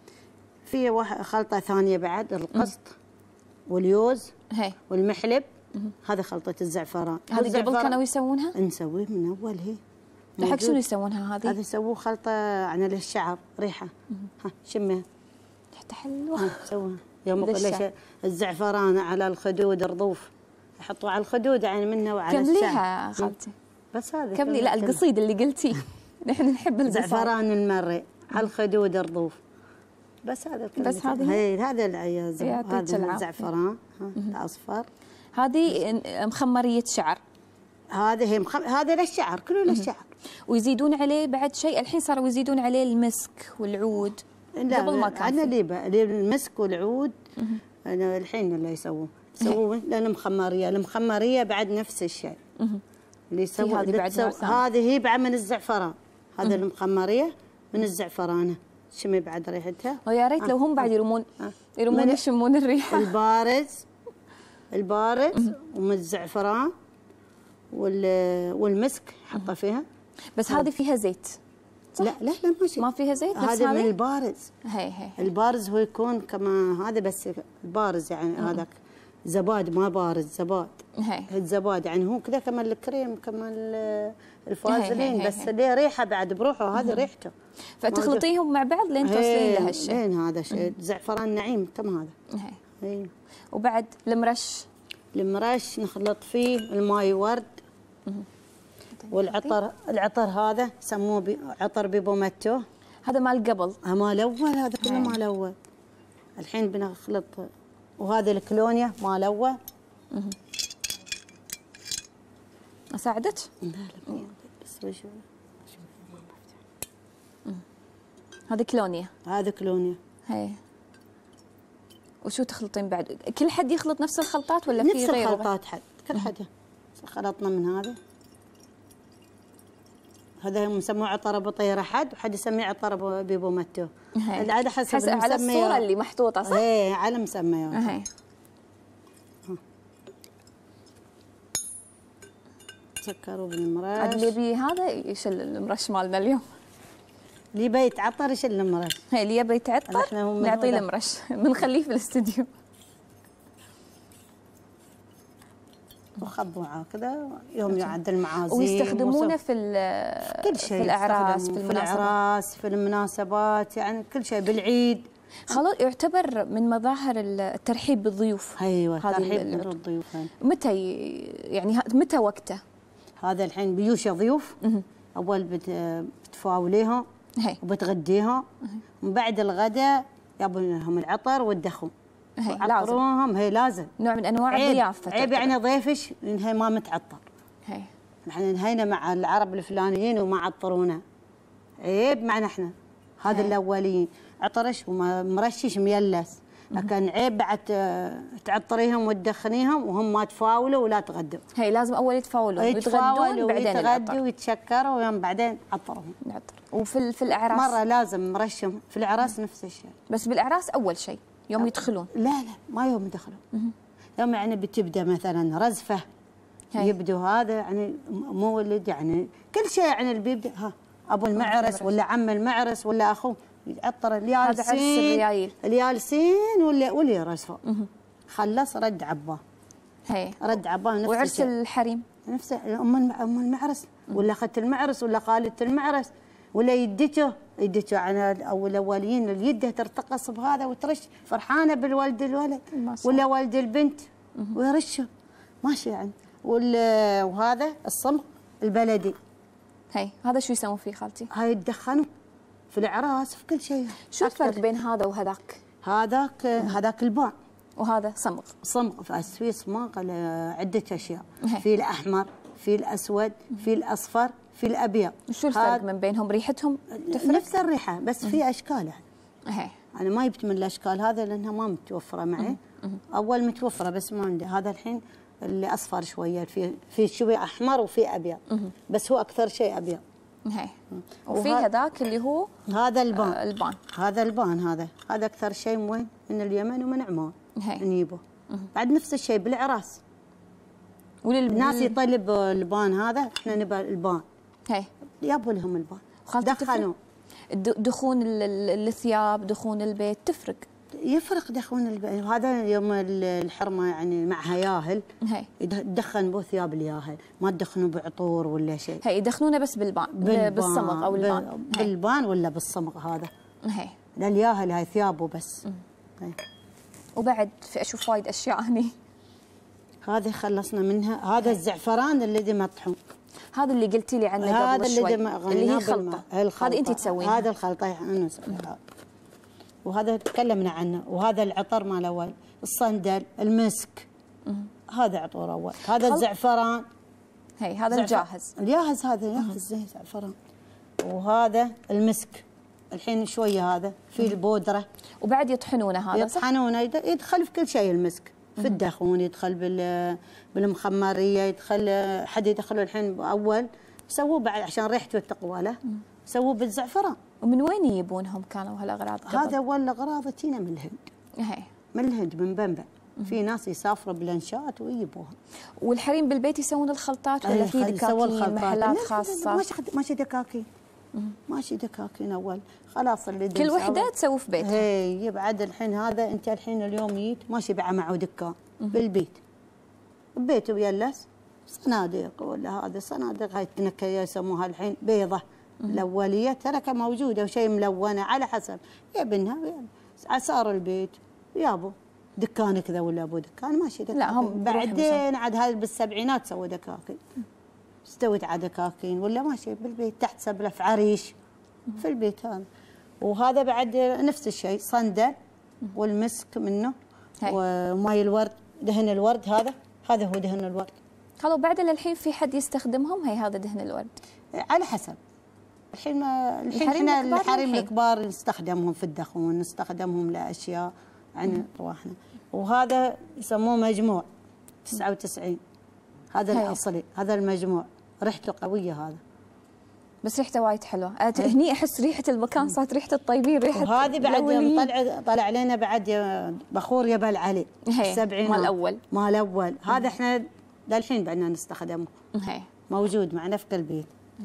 في خلطه ثانيه بعد القسط واليوز هي. والمحلب. هذا خلطة الزعفران. هذه قبل كانوا يسوونها؟ نسويه من أول. هي حق شنو يسوونها هذه؟ هذه يسووه خلطة يعني للشعر ريحة. ها شمها ريحتها حلوة. سووها يوم ليش الزعفران على الخدود رضوف يحطوه على الخدود يعني منه وعلى الشعر. كمليها خالتي. بس هذا كملي. لا القصيد اللي قلتيه نحن نحب الزعفران المري على الخدود رضوف. بس هذا بس هذه هي هذا العياز هذا الزعفران الاصفر. هذه مخمريه شعر. هذه هي مخم... هذا للشعر كله للشعر. ويزيدون عليه بعد شيء الحين صاروا يزيدون عليه المسك والعود. لا قبل ما كان عندنا ليبه المسك والعود. انا الحين اللي يسووه يسووه لان المخمريه المخمريه بعد نفس الشيء اللي يسووه هذه بعد سو... هذه هي بعد من الزعفران. هذا المخمريه من الزعفرانه. شمي بعد ريحتها. ويا ريت لو هم بعد يرمون يرمون يشمون الريحه. البارز البارز ومن الزعفران والمسك حطه فيها. بس هذه فيها زيت صح؟ لا لا لا ماشي ما فيها زيت. هذا من البارز. هي هي البارز هو يكون كما هذا بس البارز يعني هذاك زباد ما بارز زباد. هي الزباد يعني هو كذا كما الكريم كما الفازلين بس ليه ريحه بعد بروحه. هذه ريحته. فتخلطيهم مع بعض لين توصلين له هالشيء. لين هذا شيء زعفران نعيم كم هذا. هي. هي. وبعد المرش. المرش نخلط فيه الماي ورد والعطر. العطر هذا يسموه بي عطر بيبوماتو. هذا مال قبل. مال الاول. هذا كله مال الاول. الحين بنخلط. وهذا الكلونيا مال الاول. اساعدك؟ لا لا بس وشو هذا كلونيا. هذا كلونيا. هي. وشو تخلطين بعد؟ كل حد يخلط نفس الخلطات ولا في غيره؟ نفس الخلطات حد كل حد. خلطنا من هذا. هذا هم يسموه عطر بطيره حد وحد يسميه عطر بيبوماتو. على حسب حسب على الصوره اللي محطوطه صح؟ ايه على مسميات. اهي. سكروا بالمرش. عاد اللي يبي هذا يشل المرش مالنا اليوم. اللي يبي يتعطر يشيل المرش. هي اللي يبي يتعطر نعطيه المرش بنخليه في الاستديو. وخضوعه كذا يوم يعد المعازيم. ويستخدمونه في كل شيء. في الاعراس في, في الاعراس في المناسبات يعني كل شيء بالعيد. خلاص يعتبر من مظاهر الترحيب بالضيوف. ايوه ترحيب بالضيوف. متى يعني متى وقته؟ هذا الحين بيوشى ضيوف. اول بتفاوليها وبتغديها ومن بعد الغداء يابون لهم العطر والدخون. هي عطروهم. هي لازم نوع من انواع الضيافه. عيب يعني ضيفش هي ما متعطر. هي احنا انهينا مع العرب الفلانيين وما عطرونا. عيب معنا احنا هذا الاولين عطرش ومرشش ميلس. لكن عيب بعد تعطريهم وتدخنيهم وهم ما تفاولوا ولا تغدوا. هي لازم اول يتفاولوا ويتغدوا بعدين يتغدوا ويتشكروا ويوم بعدين عطرهم. نعطر. وفي في الاعراس مره لازم مرشم في الاعراس نفس الشيء. بس بالاعراس اول شيء يوم أه. يدخلون. لا لا ما يوم يدخلون. يوم يعني بتبدا مثلا رزفه. هي. يبدو هذا يعني مولد يعني كل شيء يعني اللي بيبدا ها ابو المعرس ولا عم المعرس ولا اخوه يعطر اليالسين. هذا عرس الريايل. اليالسين ولا ولا رزفه. خلص رد عباه. هي رد عباه نفس وعرس الشيء. الحريم نفس ام ام المعرس ولا اخت المعرس ولا خاله المعرس ولا يدته يدته على او الاوليين اليده ترتقص بهذا وترش فرحانه بالولد الولد ولا ولد البنت ويرشه ماشي يعني. وهذا الصمغ البلدي. هي هذا شو يسوون فيه خالتي؟ هاي يدخنوا في الاعراس في كل شيء. شو الفرق بين هذا وهذاك؟ هذاك هذاك البان وهذا صمغ. صمغ في صمغ عده اشياء. في الاحمر، في الاسود، في الاصفر، في الابيض. شو الفرق من بينهم؟ ريحتهم تفرق؟ نفس الريحه بس في اشكال يعني. هي انا ما جبت من الاشكال هذا لانها ما متوفره معي. اول متوفره بس ما عندي. هذا الحين اللي اصفر شويه، في في شويه احمر وفي ابيض بس هو اكثر شيء ابيض. هي وفي هذاك اللي هو هذا البان. آه البان هذا البان هذا هذا اكثر شيء من وين؟ من اليمن ومن عمان نجيبه. بعد نفس الشيء بالاعراس. الناس يطلب البان هذا احنا نبى البان. هي يابوا لهم البان. دخنوا دخون الثياب، دخون البيت تفرق. يفرق دخون البيت. هذا يوم الحرمه يعني معها ياهل هي يدخن بو ثياب الياهل، ما تدخنوا بعطور ولا شيء. هي يدخنونه بس بالبان, بالبان بالصمغ او البان. بالبان ولا بالصمغ هذا. هي للياهل هاي ثيابه بس. هي. وبعد في اشوف وايد اشياء هني. هذه خلصنا منها. هذا الزعفران الذي مطحون. هذا اللي قلتي لي عنه قبل شوي اللي هي خلطه. هذه انت تسوينها. هذا الخلطه انا اسويها. وهذا تكلمنا عنه. وهذا العطر مال اول الصندل المسك. هذا عطور اول. هذا الزعفران. هي هذا الجاهز. الجاهز هذا جاهز زي زعفران. وهذا المسك الحين شويه. هذا في البودره. وبعد يطحنونه هذا صح؟ يطحنونه يدخل في كل شيء المسك. في الدخون يدخل بال بالمخمريه يدخل. حد يدخله الحين اول يسووه بعد عشان ريحته تقوى له يسووه بالزعفران. ومن وين يجيبونهم كانوا هالاغراض قبل؟ هذا اول الاغراض تجينا من الهند. هي من الهند من بنبع. في ناس يسافروا بلانشات ويجيبوها. والحريم بالبيت يسوون الخلطات ولا في دكاكين محلات خاصه؟ ماشي ماشي دكاكين. ماشي دكاكين اول خلاص اللي كل وحده تسوي في بيتها. هي بعد الحين هذا انت الحين اليوم جيت ماشي بقى معه دكان بالبيت. ببيته بيلس صناديق ولا هذا صناديق هاي التنكيه يسموها الحين بيضه. الاوليه ترى موجوده وشيء ملونه على حسب يبنها عسار البيت يابو دكان كذا ولا ابو دكان ماشي دكان. لا هم بعدين عاد هاي بالسبعينات سووا دكاكين. استوت على دكاكين ولا ماشي بالبيت تحت سبله في عريش في البيت هذا. وهذا بعد نفس الشيء صندل والمسك منه. وماي الورد دهن الورد. هذا هذا هو دهن الورد. هذا بعد للحين في حد يستخدمهم؟ هي هذا دهن الورد على حسب. الحين ما الحين احنا الحريم الكبار نستخدمهم في الدخون نستخدمهم لاشياء عن رواحنا. وهذا يسموه مجموع تسعة وتسعين. هذا الاصلي. هذا المجموع ريحته قويه. هذا بس ريحته وايد حلوه. هني احس ريحه المكان صارت ريحه الطيبين ريحه. وهذه بعد طلع طلع علينا بعد بخور يبل علي السبعين مال الاول. مال الاول هذا احنا للحين بعدنا نستخدمه. هي موجود معنا في كل بيت.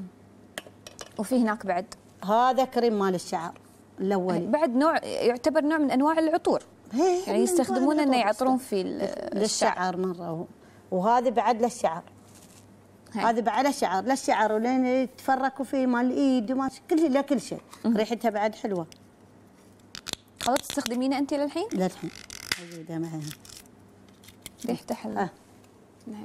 وفي هناك بعد هذا كريم مال الشعر الاولي. بعد نوع يعتبر نوع من انواع العطور. يعني يستخدمونه انه يعطرون في للشعر مره. وهذا بعد للشعر. هذا بعد للشعر للشعر ولين يتفركوا فيه مال الايد وما كل لكل شيء. ريحتها بعد حلوه. هذا تستخدمينه انت للحين؟ للحين موجوده معها. ريحته حلوه. هي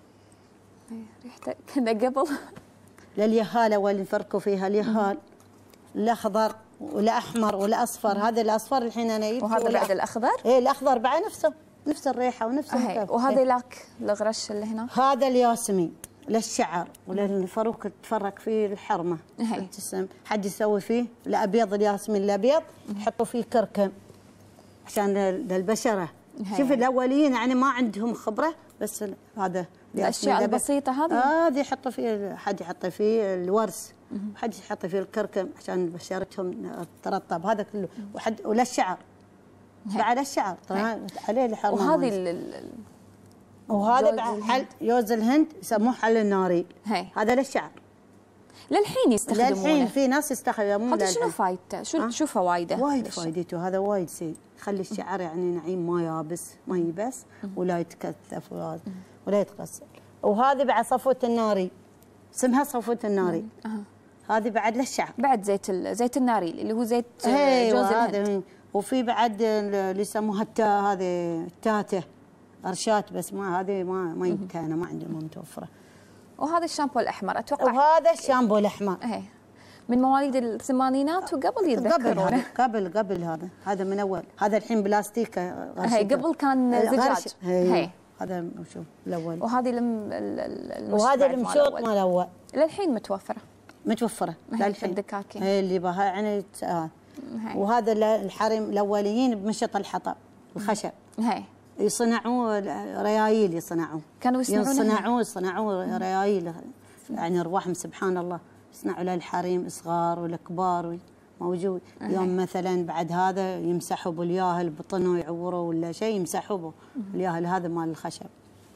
ريحته كذا قبل. لليهال اول نفركوا فيها اليهال الاخضر والاحمر والاصفر. هذا الاصفر الحين انا جبته. وهذا بعد الاخضر؟ ايه الاخضر بعد نفسه نفس الريحه ونفس الكف. وهذا لاك الغرش اللي هنا. هذا الياسمين للشعر وللفروك تفرك فيه الحرمه. تسم حد يسوي فيه الابيض الياسمين الابيض يحطوا فيه كركم عشان للبشره. شوف الاوليين يعني ما عندهم خبره بس هذا الاشياء البسيطه هذه هذه يحطوا فيه. حد يحط فيه الورس وحد يحط فيه الكركم عشان بشرتهم ترطب. هذا كله. وحد وللشعر بعد الشعر عليه الحرمه. وهذه وهذا بعد حل يوز الهند يسموه حل الناري. هي. هذا للشعر. للحين يستخدمونه؟ للحين في ناس يستخدمونه. حتى شنو فايدته؟ شو شو فوائده؟ وايد فائدته، هذا وايد شيء يخلي الشعر يعني نعيم، ما يابس ما يبس ولا يتكثف ولا, ولا يتغسل. وهذه بعد صفوة الناري، اسمها صفوة الناري. أه. هذه بعد للشعر، بعد زيت زيت الناري اللي هو زيت جوز الهند. وفي بعد اللي يسموها التا، هذه التاته ارشات، بس ما هذه ما ما يمكن، انا ما عندي، ما متوفره. وهذا الشامبو الاحمر اتوقع. وهذا الشامبو الاحمر اهي من مواليد الثمانينات وقبل يتذكرونه. قبل قبل قبل هذا هذا من اول، هذا الحين بلاستيك. هي قبل كان زجاج. هي هذا شوف الاول. وهذه الم... وهذا المشوط مال الاول للحين متوفره. متوفره للحين الدكاكين هي اللي بها يعني. آه. وهذا الحريم الاوليين بمشط الحطب الخشب. هي يصنعوا ريايل، يصنعوا كانوا يصنعون يصنعوا يصنعوا ريايل، يعني ارواحهم سبحان الله يصنعوا للحريم صغار والكبار موجود. أه. يوم مثلا بعد هذا يمسحوا بالياهل بطنه يعوروا ولا شيء، يمسحوا به الياهل هذا مال الخشب.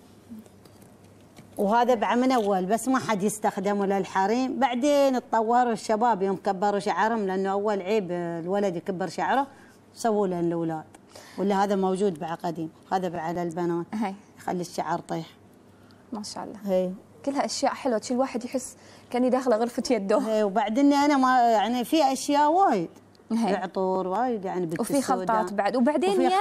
وهذا بعد من اول بس ما حد يستخدمه للحريم، بعدين تطوروا الشباب يوم كبروا شعرهم، لانه اول عيب الولد يكبر شعره، سووا له الاولاد. ولا هذا موجود بعد قديم، هذا بعد البنات. هي يخلي الشعر طيح. ما شاء الله. هي كلها اشياء حلوه، شي الواحد يحس كاني داخله غرفه يده. هي وبعدين انا ما يعني في اشياء وايد، العطور وايد يعني بنت وفي خلطات بعد، وبعدين يا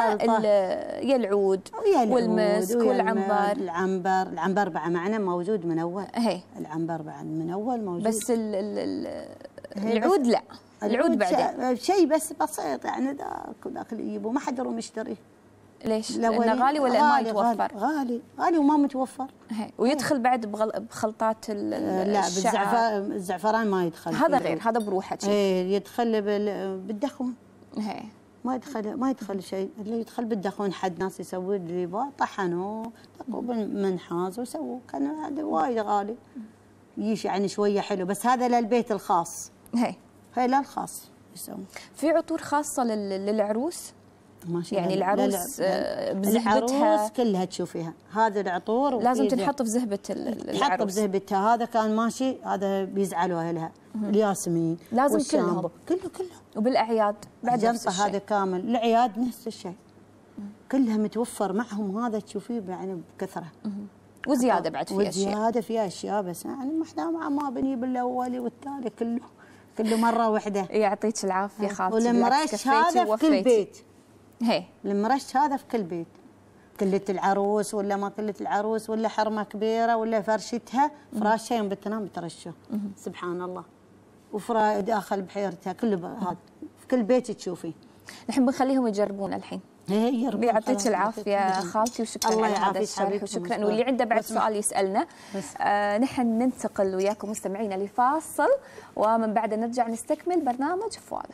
يا العود والمسك والعنبر. العنبر العنبر بعد معنا موجود من اول. هي العنبر بعد من اول موجود، بس ال ال العود لا، العود بعدين شيء بس بسيط يعني، ذاك ذاك اللي يجيبوه ما حد يروم يشتريه. ليش؟ لانه غالي ولا ما يتوفر؟ غالي غالي وما متوفر. هي. ويدخل بعد بخلطات الشعر. لا بالزعفران، الزعفران ما يدخل، هذا غير، هذا بروحه شيء. ايه يدخل بالدخون. هي. ما يدخل ما يدخل شيء، اللي يدخل بالدخون حد ناس يسوي اللي طحنوه طقوا بالمنحاز وسووا، كان هذا وايد غالي. يجيش يعني شويه حلو، بس هذا للبيت الخاص. هي هي للخاص يسوون. في عطور خاصه للعروس؟ ماشي يعني العروس بزهبتها؟ العروس كلها تشوفيها، هذا العطور لازم تنحط في زهبه العروس. تحط بزهبتها، هذا كان ماشي، هذا بيزعلوا اهلها. الياسمين لازم كلهم، كله كله. وبالاعياد بعد نفس الشيء. هذا كامل، الاعياد نفس الشيء. كلها متوفر معهم، هذا تشوفيه يعني بكثره. وزياده بعد في اشياء. وزياده في اشياء، بس يعني ما احنا ما بنجيب الاولي والتالي كله كله مره واحده. يعطيك العافيه خالتي. والمرش هذا في كل بيت. هي المرش هذا في كل بيت، كلة العروس ولا ما كلة العروس ولا حرمه كبيره ولا فرشتها فراشها يوم بتنام بترشه. سبحان الله. وفرا داخل بحيرتها كله هذا في كل بيت تشوفيه. نحن بنخليهم يجربون الحين. هي يجربون. يعطيك العافيه خالتي، وشكرا على هذا الشرح، وشكرا. واللي عنده بعد سؤال يسالنا. آه نحن ننتقل وياكم مستمعينا لفاصل، ومن بعد نرجع نستكمل برنامج فوالا.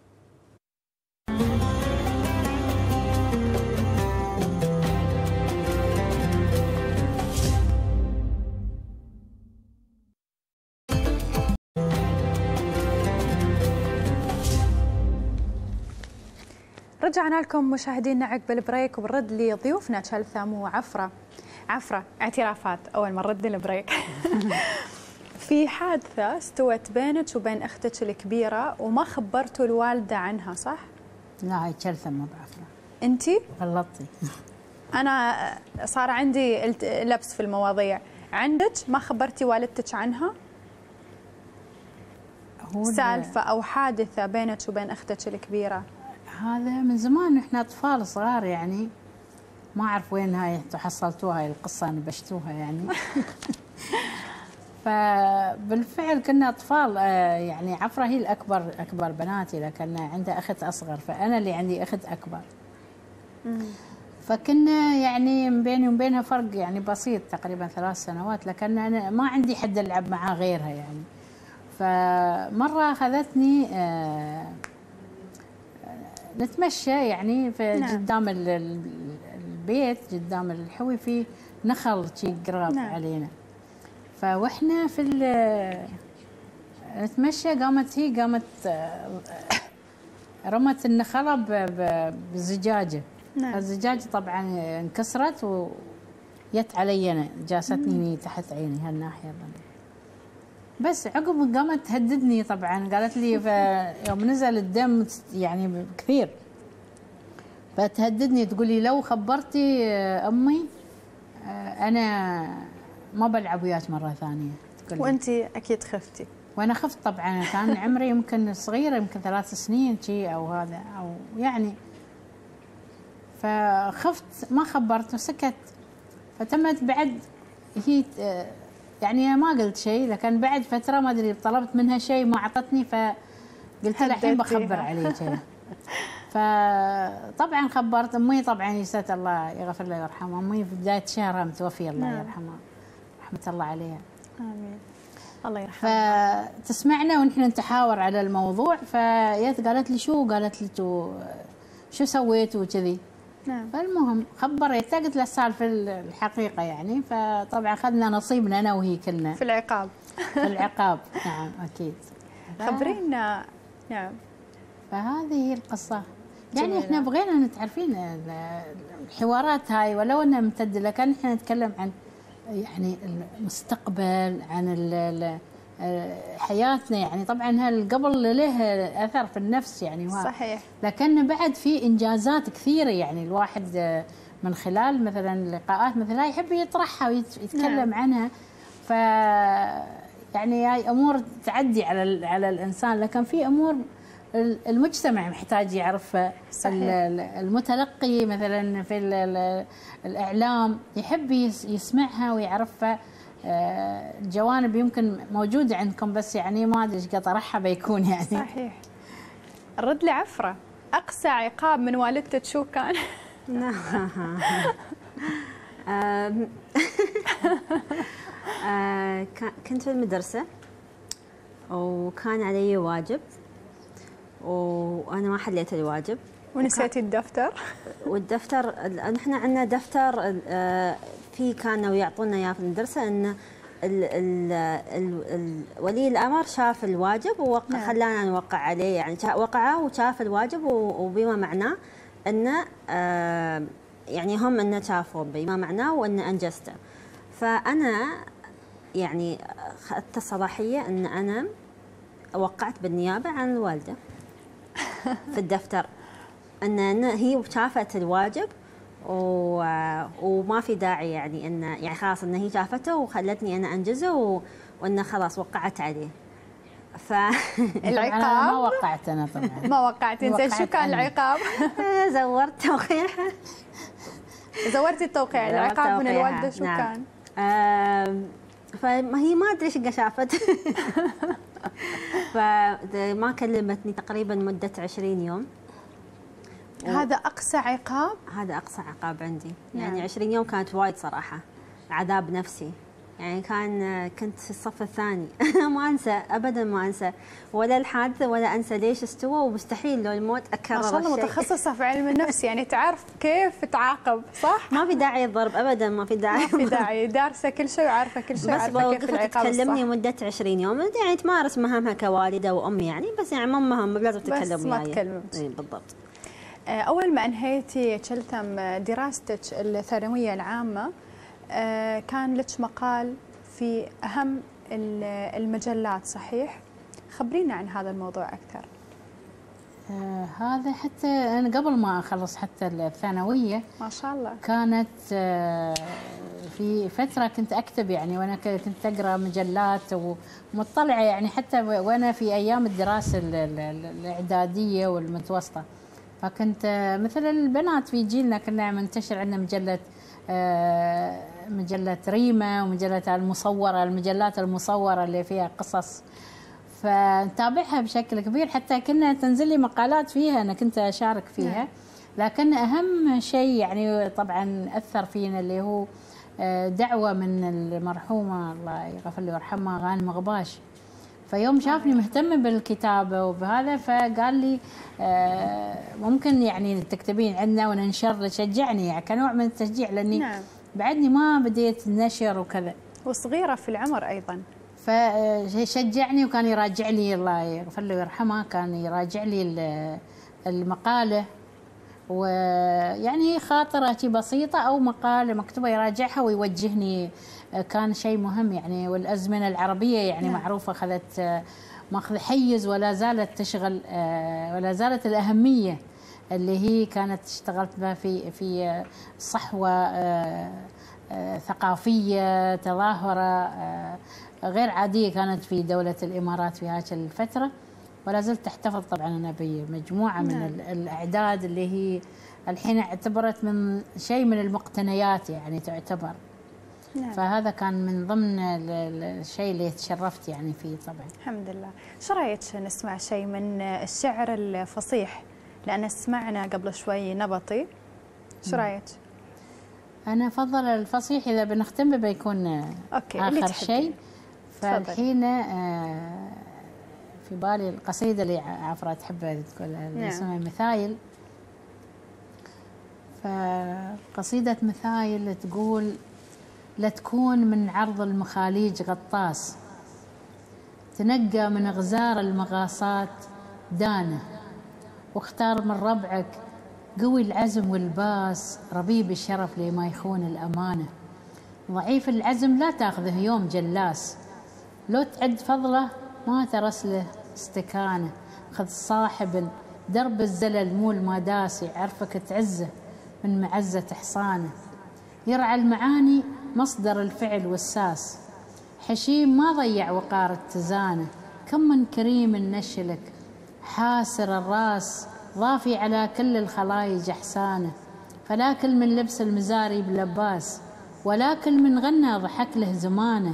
رجعنا لكم مشاهدينا عقب البريك، وبنرد لضيوفنا شلثم وعفرة. عفرة، اعترافات أول ما نرد البريك. في حادثة استوت بينك وبين أختك الكبيرة وما خبرتوا الوالدة عنها، صح؟ لا هي شلثم مو بعفرة. أنتي؟ غلطتي. أنا صار عندي لبس في المواضيع. عندك ما خبرتي والدتك عنها؟ سالفة أو حادثة بينك وبين أختك الكبيرة؟ هذا من زمان، احنا اطفال صغار يعني، ما اعرف وين هاي انتم حصلتوها هاي القصه نبشتوها يعني. فبالفعل كنا اطفال يعني. عفره هي الاكبر، اكبر بناتي، لكن عندها اخت اصغر، فانا اللي عندي اخت اكبر. فكنا يعني بيني وبينها فرق يعني بسيط، تقريبا ثلاث سنوات، لكن انا ما عندي حد العب معاه غيرها يعني. فمره اخذتني آه نتمشى يعني في نعم. قدام البيت، قدام الحوي في نخل شي قراب نعم. علينا. فاحنا في نتمشى، قامت هي قامت رمت النخله بزجاجه. نعم. الزجاجه طبعا انكسرت ويت علي انا، جاستني تحت عيني هالناحيه. بس عقب قامت تهددني طبعا، قالت لي يوم نزل الدم يعني كثير فتهددني تقول لي لو خبرتي امي انا ما بلعب وياك مره ثانيه. وانت اكيد خفتي؟ وانا خفت طبعا، كان عمري يمكن صغيره يمكن ثلاث سنين شيء او هذا او يعني، فخفت ما خبرت وسكت. فتمت بعد هي يعني ما قلت شيء، لكن بعد فتره ما ادري طلبت منها شيء ما اعطتني، فقلت لها الحين بخبر عليك. فطبعا خبرت امي، طبعا يسات الله يغفر لها ويرحمها، امي في بدايه شهرها متوفيه الله نعم. يرحمها رحمه الله عليها. امين الله يرحمها. فتسمعنا ونحن نتحاور على الموضوع، فيت قالت لي شو؟ قالت لي تو شو سويتوا وكذي. نعم. فالمهم خبريتها قلت لها السالفه الحقيقه يعني، فطبعا اخذنا نصيبنا انا وهي كلنا في العقاب. في العقاب نعم اكيد. خبرينا. نعم. فهذه هي القصه يعني جميلة. احنا بغينا نتعرفين الحوارات هاي ولو انها ممتده، لكن احنا نتكلم عن يعني المستقبل، عن حياتنا يعني. طبعا هالقبل له اثر في النفس يعني صحيح، لكن بعد في انجازات كثيره يعني الواحد من خلال مثلا لقاءات مثل هاي يحب يطرحها ويتكلم نعم. عنها. ف يعني هاي امور تعدي على على الانسان، لكن في امور المجتمع محتاج يعرفها. المتلقي مثلا في الاعلام يحب يسمعها ويعرفها. الجوانب يمكن موجوده عندكم بس يعني ما ادري ايش طرحها بيكون يعني. صحيح. الرد لعفره، اقسى عقاب من والدتك شو كان؟ كنت في المدرسه وكان علي واجب وانا ما حليت الواجب ونسيتي الدفتر. والدفتر نحن عندنا دفتر في كانوا يعطونا اياه في المدرسه ان ال ال ال ولي الامر شاف الواجب وخلانا نوقع عليه يعني، وقعه وشاف الواجب وبما معناه انه يعني هم انه شافوا بما معناه وان انجزته. فانا يعني اخذت الصلاحيه ان انا وقعت بالنيابه عن الوالده في الدفتر ان هي شافت الواجب وما في داعي يعني ان يعني خلاص ان هي شافته وخلتني انا انجزه وانه خلاص وقعت عليه. ف العقاب ما وقعت انا طبعا. ما وقعت انت. شو كان العقاب؟ زورت توقيع. زورتي التوقيع. العقاب من الوالده شو نعم. كان؟ آه فما هي ما ادري ايش شافت. فما كلمتني تقريبا مده عشرين يوم. هذا اقصى عقاب؟ هذا اقصى عقاب عندي يعني. نعم. عشرين يوم كانت وايد صراحه، عذاب نفسي يعني. كان كنت في الصف الثاني. ما انسى ابدا، ما انسى ولا الحادثه ولا انسى ليش استوى، ومستحيل لو الموت اكرر. ما شاء الله متخصصه في علم النفس يعني، تعرف كيف تعاقب صح؟ ما في داعي الضرب ابدا، ما في داعي. ما في داعي، دارسه كل شيء وعارفه كل شيء، وعارفه كيف العقاب الصح. تكلمني مده عشرين يوم يعني تمارس مهامها كوالده وام يعني، بس يعني مو مهم لازم تتكلم بس ما تكلمت. اي بالضبط. أول ما أنهيتي تشلتم دراستك الثانوية العامة كان لك مقال في أهم المجلات صحيح؟ خبرينا عن هذا الموضوع أكثر. آه هذا حتى أنا قبل ما أخلص حتى الثانوية ما شاء الله كانت آه في فترة كنت أكتب يعني، وأنا كنت أقرأ مجلات ومطلعة يعني حتى وأنا في أيام الدراسة الإعدادية والمتوسطة. فكنت مثل البنات في جيلنا كنا منتشر عندنا مجلة مجلة ريما ومجلة المصورة، المجلات المصورة اللي فيها قصص، فنتابعها بشكل كبير حتى كنا تنزل لي مقالات فيها أنا كنت أشارك فيها. لكن أهم شيء يعني طبعا أثر فينا اللي هو دعوة من المرحومة الله يغفر له ويرحمها غانم غباش. فيوم شافني مهتمة بالكتابة وبهذا فقال لي آه ممكن يعني تكتبين عندنا وننشر، شجعني يعني كنوع من التشجيع لأني نعم. بعدني ما بديت النشر وكذا وصغيرة في العمر أيضا. فشجعني وكان يراجع لي الله يغفر له ويرحمه، كان يراجع لي المقالة ويعني خاطرة بسيطة أو مقالة مكتوبة يراجعها ويوجهني، كان شيء مهم يعني. والأزمنة العربية يعني معروفة أخذت ماخذ حيز ولا زالت تشغل، ولا زالت الأهمية اللي هي كانت اشتغلت بها في في صحوة ثقافية تظاهرة غير عادية كانت في دولة الإمارات في هذه الفترة. ولا زلت تحتفظ طبعا أنا بمجموعة من نعم. الأعداد اللي هي الحين اعتبرت من شيء من المقتنيات يعني تعتبر. نعم. فهذا كان من ضمن الشيء اللي تشرفت يعني فيه طبعا. الحمد لله. شو رايك نسمع شيء من الشعر الفصيح؟ لأن سمعنا قبل شوي نبطي. شو رايك؟ أنا أفضل الفصيح، إذا بنختم بيكون أوكي. آخر شيء. فالحين آه في بالي القصيدة اللي عفرة تحبها تقول اللي اسمها مثايل. فقصيدة مثايل تقول: لا تكون من عرض المخاليج غطاس، تنقى من غزار المغاصات دانه، واختار من ربعك قوي العزم والباس، ربيب الشرف لما يخون الأمانة. ضعيف العزم لا تاخذه يوم جلاس، لو تعد فضله ما ترس له استكانه. خذ صاحب درب الزلل مو الماداس، يعرفك تعزه من معزة حصانه. يرعى المعاني مصدر الفعل والساس، حشيم ما ضيع وقار اتزانه. كم من كريم نشلك حاسر الراس، ضافي على كل الخلايج احسانه. فلا كل من لبس المزاري بلباس، ولا كل من غنى ضحك له زمانه.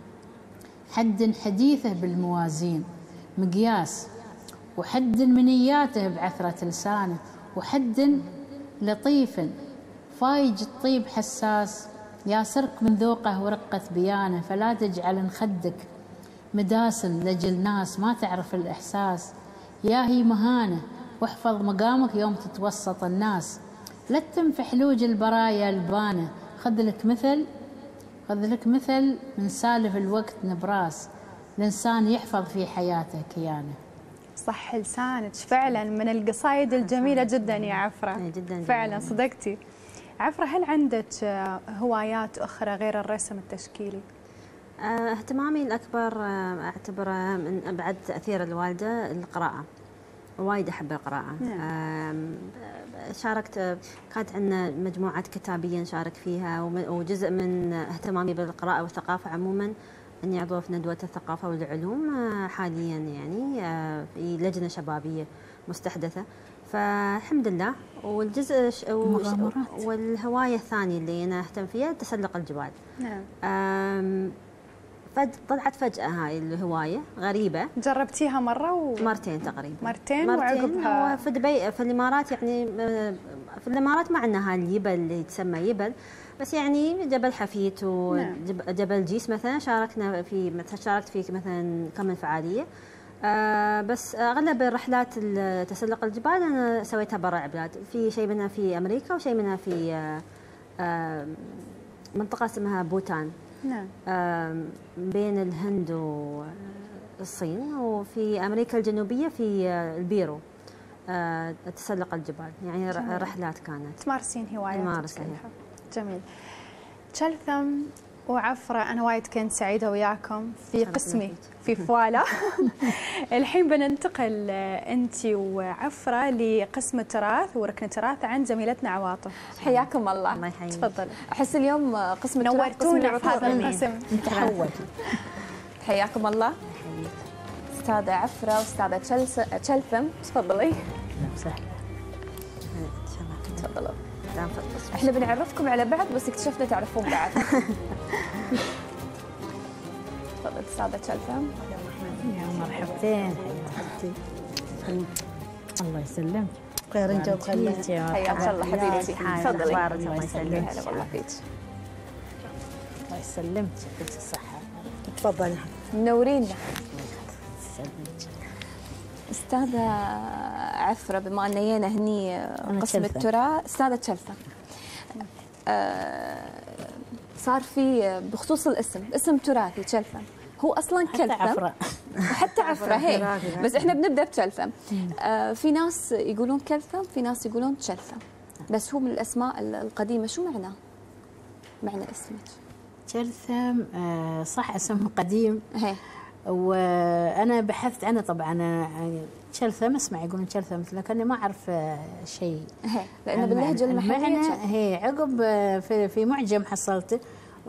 حد حديثه بالموازين مقياس، وحد منياته بعثرة لسانه. وحد لطيف فايج الطيب حساس، ياسرك من ذوقه ورقة بيانه. فلا تجعل خدك مداسن لجل ناس ما تعرف الإحساس. يا هي مهانة واحفظ مقامك يوم تتوسط الناس. لا تنفح لوج البرايا البانه، خذ لك مثل خذ لك مثل من سالف الوقت نبراس. الإنسان يحفظ في حياته كيانه. صح لسانك فعلا، من القصايد الجميلة جدا يا عفرة. جدا فعلا صدقتي. عفرة، هل عندك هوايات أخرى غير الرسم التشكيلي؟ اهتمامي الأكبر أعتبره من بعد تأثير الوالدة القراءة. وايد أحب القراءة. نعم. شاركت، كانت عندنا مجموعات كتابية نشارك فيها، وجزء من اهتمامي بالقراءة والثقافة عموما أني عضوة في ندوة الثقافة والعلوم حاليا يعني في لجنة شبابية مستحدثة. فالحمد لله. والجزء والهواية الثانية اللي أنا أهتم فيها تسلق الجبال. نعم. فد طلعت فجأة هاي الهواية غريبة. جربتيها مرة و... مرتين تقريبا. مرتين, مرتين وعقبها في دبي في الإمارات يعني. في الإمارات ما عندنا هاي اليبل اللي تسمى يبل، بس يعني جبل حفيت وجبل جيس مثلا شاركنا في مثلا شاركت في مثلا كم من فعالية. آه بس أغلب الرحلات تسلق الجبال أنا سويتها برا البلاد. في شيء منها في أمريكا وشيء منها في آه آه منطقة اسمها بوتان. نعم. بين الهند والصين. وفي أمريكا الجنوبية في البيرو تسلق الجبال يعني. جميل. رحلات كانت تمارسين هوايات. تمارسها. جميل. تشلثم وعفرة، أنا وايد كنت سعيدة وياكم في قسمي في فوالا. الحين بننتقل أنت وعفرة لقسم التراث وركن التراث عند زميلتنا عواطف. حياكم الله. الله يحييك. تفضلي. أحس اليوم قسم التراث نورتونا في هذا القسم. نتحول. حياكم الله. أستاذة عفرة وأستاذة تشلثم، تفضلي. تفضلوا. احنا بنعرفكم على بعض بس اكتشفنا تعرفون بعض. تفضل استاذة تشلثم. يا مرحبتين. الله يسلمك. خير انت وخليتي. حياك الله حبيبتي. تفضلي. الله يسلمك. هلا والله فيك. الله يسلمك يعطيك الصحة. تفضلي. منورينا. استاذة عفرة، بما ان جينا هني قسم التراث، استاذة تشلثم، آه صار في بخصوص الاسم، اسم تراثي تشلثم، هو اصلا كلثم حتى عفره وحتى عفره هي، بس احنا بنبدا بكلثم. آه في ناس يقولون كلثم، في ناس يقولون تشلثم، بس هو من الاسماء القديمه. شو معناه؟ معنى اسمك كلثم آه صح اسمه قديم. هي. وانا بحثت عنه طبعا. كلثم اسمع يقولون كلثم لكني ما اعرف شيء. هي لانه باللهجه المحليه. هي عقب في في معجم حصلته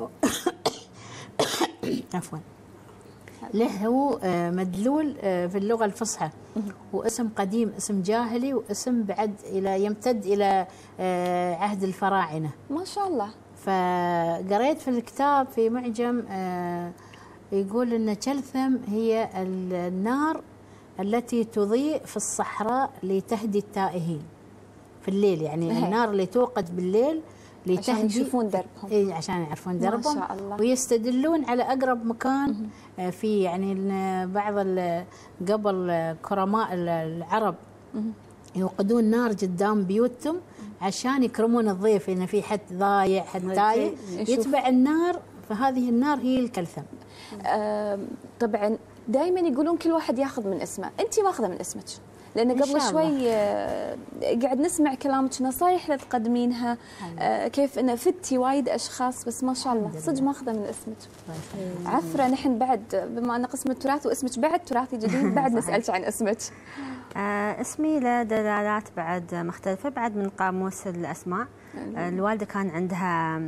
عفوا له هو مدلول في اللغه الفصحى، واسم قديم، اسم جاهلي، واسم بعد الى يمتد الى عهد الفراعنه. ما شاء الله. فقريت في الكتاب في معجم يقول ان كلثم هي النار التي تضيء في الصحراء لتهدي التائهين في الليل، يعني هي. النار اللي توقد بالليل لتهدي عشان يشوفون دربهم. اي عشان يعرفون دربهم. ما شاء الله. ويستدلون على اقرب مكان مه. في يعني بعض قبل كرماء العرب مه. يوقدون نار قدام بيوتهم عشان يكرمون الضيف، ان في حد ضايع حد تايه يتبع النار، فهذه النار هي الكلثم. آه طبعا دائما يقولون كل واحد ياخذ من اسمه، انت ماخذه من اسمك، لان قبل شوي آه قاعد نسمع كلامك، نصايح تقدمينها، آه كيف انه فتي وايد اشخاص، بس ما شاء الله صدق ماخذه من اسمك. عفره نحن بعد بما ان قسم التراث واسمك بعد تراثي جديد، بعد نسالك عن اسمك. آه اسمي له دلالات بعد مختلفه بعد من قاموس الاسماء. آه الوالده كان عندها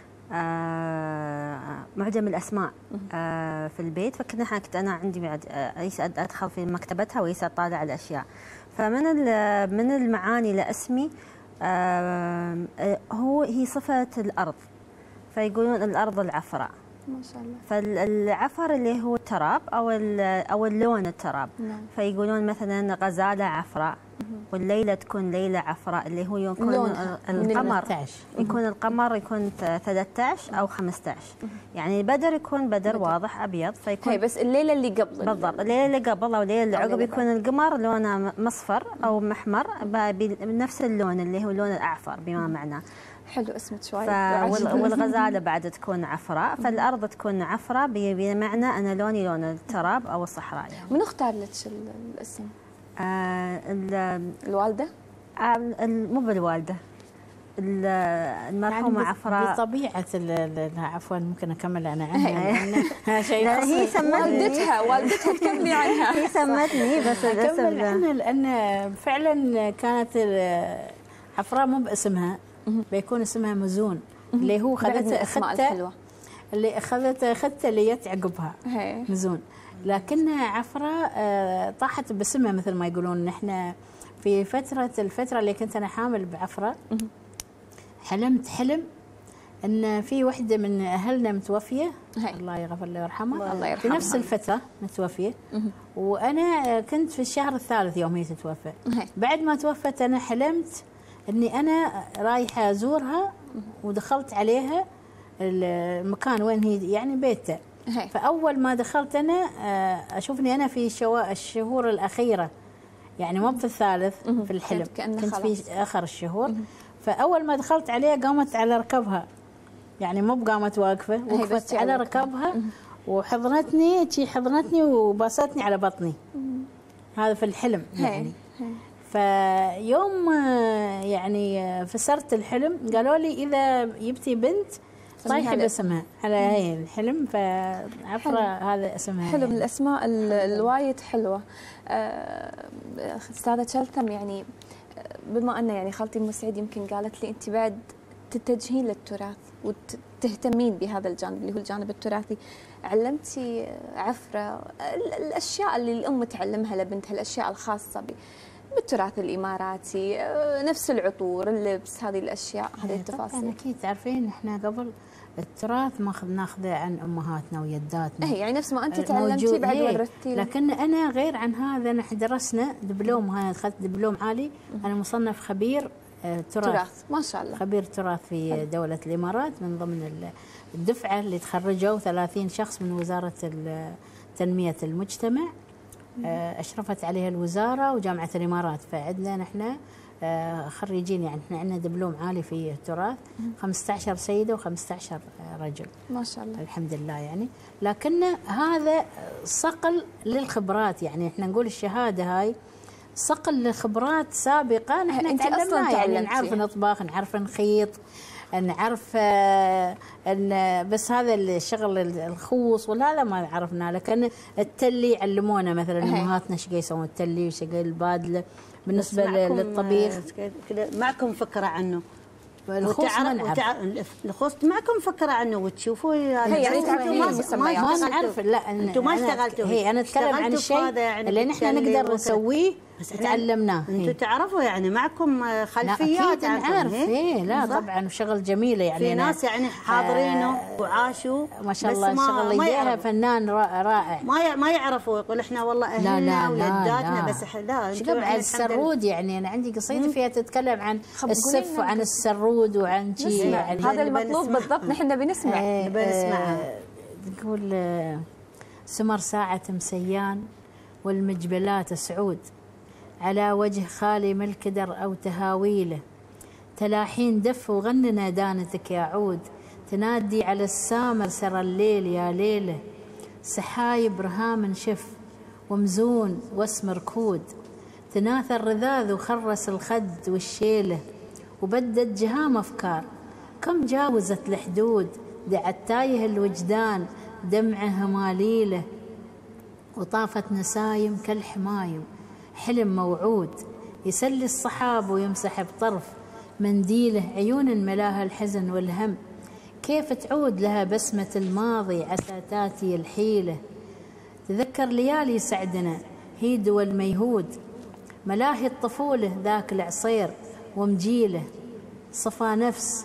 آه معجم الاسماء آه في البيت، فكنا كنت انا عندي بعد آه ادخل في مكتبتها ويس اطالع الاشياء. فمن من المعاني لاسمي آه هو هي صفه الارض، فيقولون الارض العفراء. ما شاء الله. فالعفر اللي هو التراب او او اللون التراب. نعم. فيقولون مثلا غزاله عفراء، والليله تكون ليله عفراء اللي هو يكون القمر يكون القمر يكون ثلاثة عشر او خمسة عشر. يعني البدر يكون بدر واضح ابيض، فيكون هي بس الليله اللي قبل بالضبط، الليله اللي قبل او الليله اللي عقب يكون القمر لونه مصفر او محمر بنفس اللون اللي هو اللون الاعفر بما معناه. حلو اسمك شوي. والغزاله بعد تكون عفراء، فالارض تكون عفراء بمعنى انا لوني لون التراب او الصحراء. يعني. من اختار لك الاسم؟ آه الوالده؟ آه مو بالوالده، المرحومه يعني عفراء. بطبيعه عفوا ممكن اكمل انا عنها شيء هي سمتني والدتها والدتها تكملي عنها. هي سمتني بس اكمل عنها لان فعلا كانت عفراء مو باسمها، بيكون اسمها مزون اللي هو خذت اخذته اللي اخذت اخذته اللي جت عقبها مزون، لكنها عفراء طاحت باسمها مثل ما يقولون. نحن في فتره الفتره اللي كنت انا حامل بعفراء حلمت حلم ان في وحده من اهلنا متوفيه، الله يغفر له ويرحمها، الله يرحمها، في نفس الفتره متوفيه، وانا كنت في الشهر الثالث يوم هي تتوفى. بعد ما توفت انا حلمت اني انا رايحه ازورها، ودخلت عليها المكان وين هي يعني بيتها. فاول ما دخلت انا اشوفني انا في الشهور الاخيره، يعني مو في الثالث في الحلم، كنت في اخر الشهور. فاول ما دخلت عليها قامت على ركبها، يعني مو بقامت واقفه، وقفت على ركبها وحضنتني، شي حضنتني وباستني على بطني. هذا في الحلم يعني. فيوم يعني فسرت الحلم قالوا لي اذا جبتي بنت رايحه باسمها على هي الحلم، فعفراء هذا اسمها. حلو يعني. من الاسماء الوايد حلوه. استاذه كلثم، يعني بما ان يعني خالتي المسعد يمكن قالت لي انت بعد تتجهين للتراث وتهتمين بهذا الجانب اللي هو الجانب التراثي، علمتي عفره الاشياء اللي الام تعلمها لبنتها، الاشياء الخاصه بالتراث الاماراتي، نفس العطور، اللبس، هذه الاشياء، هذه التفاصيل. اكيد تعرفين احنا قبل التراث ما ناخذه عن امهاتنا وجداتنا. ايه يعني نفس ما انت تعلمتي بعد ورثتي. لكن انا غير عن هذا، انا درسنا دبلوم، هاي اخذت دبلوم عالي، انا مصنف خبير تراث. تراث ما شاء الله. خبير تراث في دوله الامارات، من ضمن الدفعه اللي تخرجوا ثلاثين شخص من وزاره تنميه المجتمع، أشرفت عليها الوزارة وجامعة الإمارات. فعندنا نحن خريجين، يعني احنا عندنا دبلوم عالي في التراث، خمسة عشر سيده وخمسة عشر رجل ما شاء الله الحمد لله يعني. لكن هذا صقل للخبرات، يعني احنا نقول الشهاده هاي صقل لخبرات سابقه نحن تعلمناها، يعني نعرف نطبخ، نعرف نخيط، نعرف ان بس هذا الشغل الخوص ولا هذا ما عرفناه. لكن التلي علمونا مثلا امهاتنا ايش يسوون التلي وايش البادله. بالنسبه للطبيخ معكم فكره عنه؟ الخوص ما نعرف. الخوص معكم فكره عنه وتشوفوا هي يعني تعرفين ما نعرف. لا انتم ما اشتغلتوا. هي انا اتكلم عن الشيء يعني اللي نحن نقدر نسويه تعلمناه. انتم تعرفوا يعني معكم خلفيات عنه. نعرف ايه لا صح؟ طبعا شغل جميله يعني. في ناس يعني حاضرينه آه وعاشوا ما شاء الله الشغل اللي يديرها فنان رائع. ما ما يعرفوا يقول احنا والله اهلنا وجداتنا بس لا. شوف على السرود، يعني انا عندي قصيده فيها تتكلم عن السف وعن السرود وعن شيء يعني. هذا المطلوب بالضبط، نحن بنسمع آه بنسمع تقول آه سمر ساعة مسيان والمجبلات سعود، على وجه خالي من الكدر أو تهاويله، تلاحين دف وغننا دانتك يا عود، تنادي على السامر سرى الليل يا ليله، سحايب رهام شف ومزون واسم ركود، تناثى الرذاذ وخرس الخد والشيله، وبدت جهام أفكار كم جاوزت الحدود، دعت تايه الوجدان دمعه ماليله، وطافت نسايم كالحمايم حلم موعود، يسلي الصحاب ويمسح بطرف منديله عيون ملاها الحزن والهم، كيف تعود لها بسمة الماضي عسى تاتي الحيلة، تذكر ليالي سعدنا هي دول ميهود، ملاهي الطفولة ذاك العصير ومجيله، صفى نفس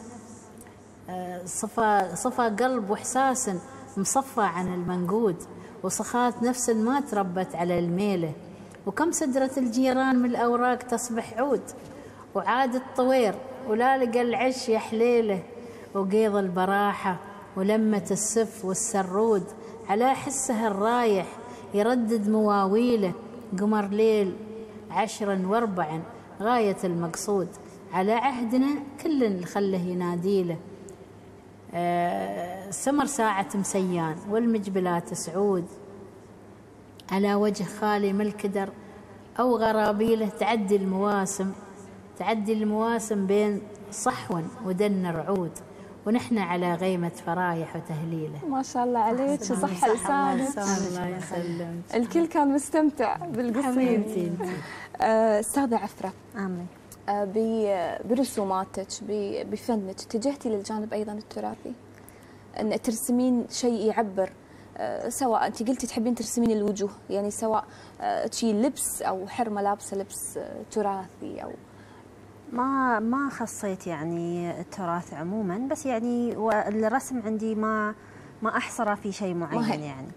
صفى صفى قلب وإحساس مصفى عن المنقود، وصخات نفس ما تربت على الميله، وكم سدرة الجيران من الأوراق تصبح عود، وعاد الطوير ولا لقى العش يا حليله، وقيض البراحة ولمة السف والسرود، على حسها الرايح يردد مواويله، قمر ليل عشرا واربعا غاية المقصود، على عهدنا كل خله يناديله، آه سمر ساعة مسيان والمجبلات سعود، على وجه خالي من الكدر أو غرابيله، تعدي المواسم تعدي المواسم بين صحو ودن رعود، ونحن على غيمة فرايح وتهليله. ما شاء الله عليك، صح لسانك. الله يسلمك. الكل كان مستمتع بالقصيدة. أستاذة عفرة، آمين. برسوماتك بفنك اتجهتي للجانب أيضا التراثي، أن ترسمين شيء يعبر، سواء أنت قلتي تحبين ترسمين الوجوه، يعني سواء شيء لبس أو حرمة لابسة لبس تراثي أو ما ما خصيت يعني التراث عموما، بس يعني الرسم عندي ما ما أحصره في شيء معين يعني.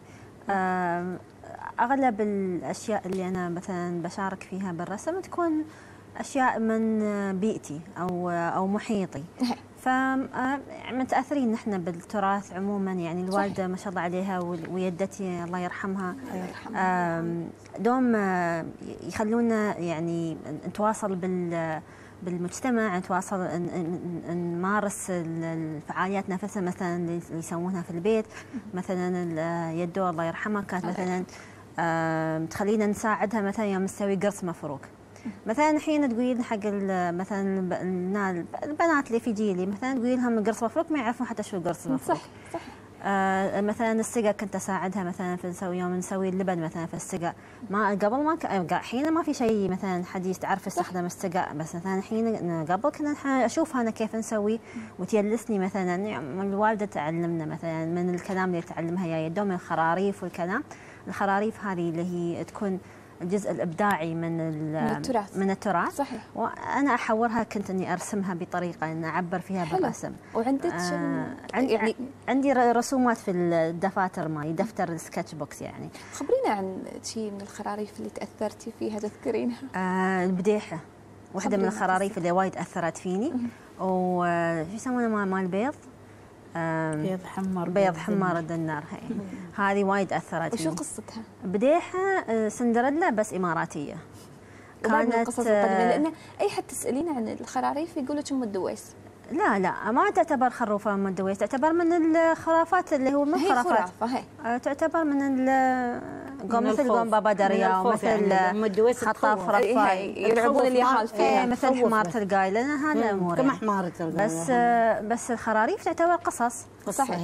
أغلب الأشياء اللي أنا مثلا بشارك فيها بالرسم تكون أشياء من بيئتي أو أو محيطي، فمتأثرين نحن بالتراث عموما يعني. الوالدة ما شاء الله عليها ويدتي الله يرحمها دوم يخلونا يعني نتواصل بال بالمجتمع، نتواصل نمارس الفعاليات نفسها مثلا اللي يسوونها في البيت. مثلا يدو الله يرحمها كانت مثلا تخلينا نساعدها مثلا يوم نسوي قرص مفروك. مثلا الحين تقولين حق مثلا البنات اللي في جيلي مثلا تقولي لهم قرص مفروك ما يعرفون حتى شو قرص مفروك. صح صح. آه مثلا السقا كنت اساعدها مثلا في نسوي يوم نسوي اللبن مثلا في السقا، ما قبل ما الحين ما في شيء مثلا حديث تعرف يستخدم السقا، بس مثلا الحين قبل كنا اشوفها انا كيف نسوي وتيلسني مثلا. الوالده تعلمنا مثلا من الكلام اللي تعلمها يا يدو من الخراريف والكلام. الخراريف هذه اللي هي تكون الجزء الابداعي من من التراث من التراث صحيح. وانا احورها كنت اني ارسمها بطريقه ان اعبر فيها حلو. بالرسم. وعندك آه عندي يعني عندي رسومات في الدفاتر مالي، دفتر السكتش بوكس يعني. خبرينا عن شيء من الخراريف اللي تاثرتي فيها تذكرينها. آه البديحه واحده من الخراريف اللي وايد اثرت فيني. وش يسمونه مال البيض؟ بيض حمر بيض حمار الدنار. هي هذه وايد اثرت فيني. وشو قصتها؟ بديحه سندريلا بس اماراتيه. كانت القصص القديمه، لان اي حد تسالينه عن الخراريف يقول لك ام الدويس. لا لا ما تعتبر خروفه ام الدويس، تعتبر من الخرافات اللي هو من خرافات هي تعتبر من مثل قوم بابا دريا ومثل خطاف رفاي يلعبون اليهال فيها، مثل حمارة القايل، لان هذا امور كما حمارة القايل. بس بس الخراريف تعتبر قصص. صحيح.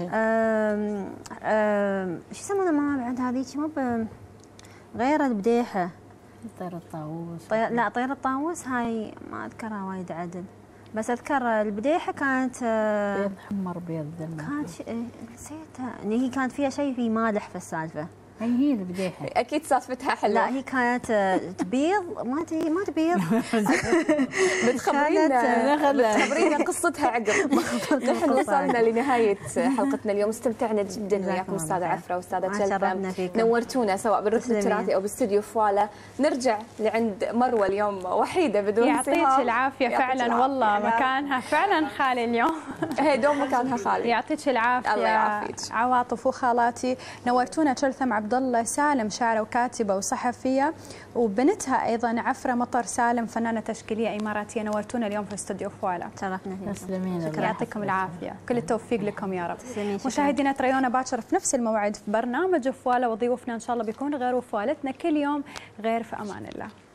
شو يسمونه ما بعد هذيك مو غير البديحه، طير الطاووس. طير لا طير الطاووس هاي ما اذكرها وايد عدل، بس اذكر البديحه كانت بيض حمر بيض دم. كانت نسيتها، ان هي كانت فيها شيء في مالح في السالفه. هي هي البديحه اكيد سالفتها حلوه. لا هي كانت تبيض ما تي ما تبيض بتخبرينا بتخبرينا قصتها عقب. نحن وصلنا لنهايه حلقتنا اليوم، استمتعنا جدا وياكم استاذه عفره واستاذه شلفه، نورتونا سواء بالركن التراثي او باستديو فوالا. نرجع لعند مروه اليوم وحيده بدون يعطيك العافيه فعلا، والله مكانها فعلا خالي اليوم. هي دوم مكانها خالي. يعطيك العافيه. الله يعافيك. عواطف وخالاتي نورتونا. شلثم عبد الله سالم شاعره وكاتبه وصحفيه، وبنتها ايضا عفره مطر سالم فنانه تشكيليه اماراتيه. نورتونا اليوم في استوديو فوالا. تشرفنا فيكم. تسلمين. يعطيكم العافيه، كل التوفيق لكم يا رب. مشاهدينا تريونا باكر في نفس الموعد في برنامج فوالا، وضيوفنا ان شاء الله بيكون غير، وفوالتنا كل يوم غير. في امان الله.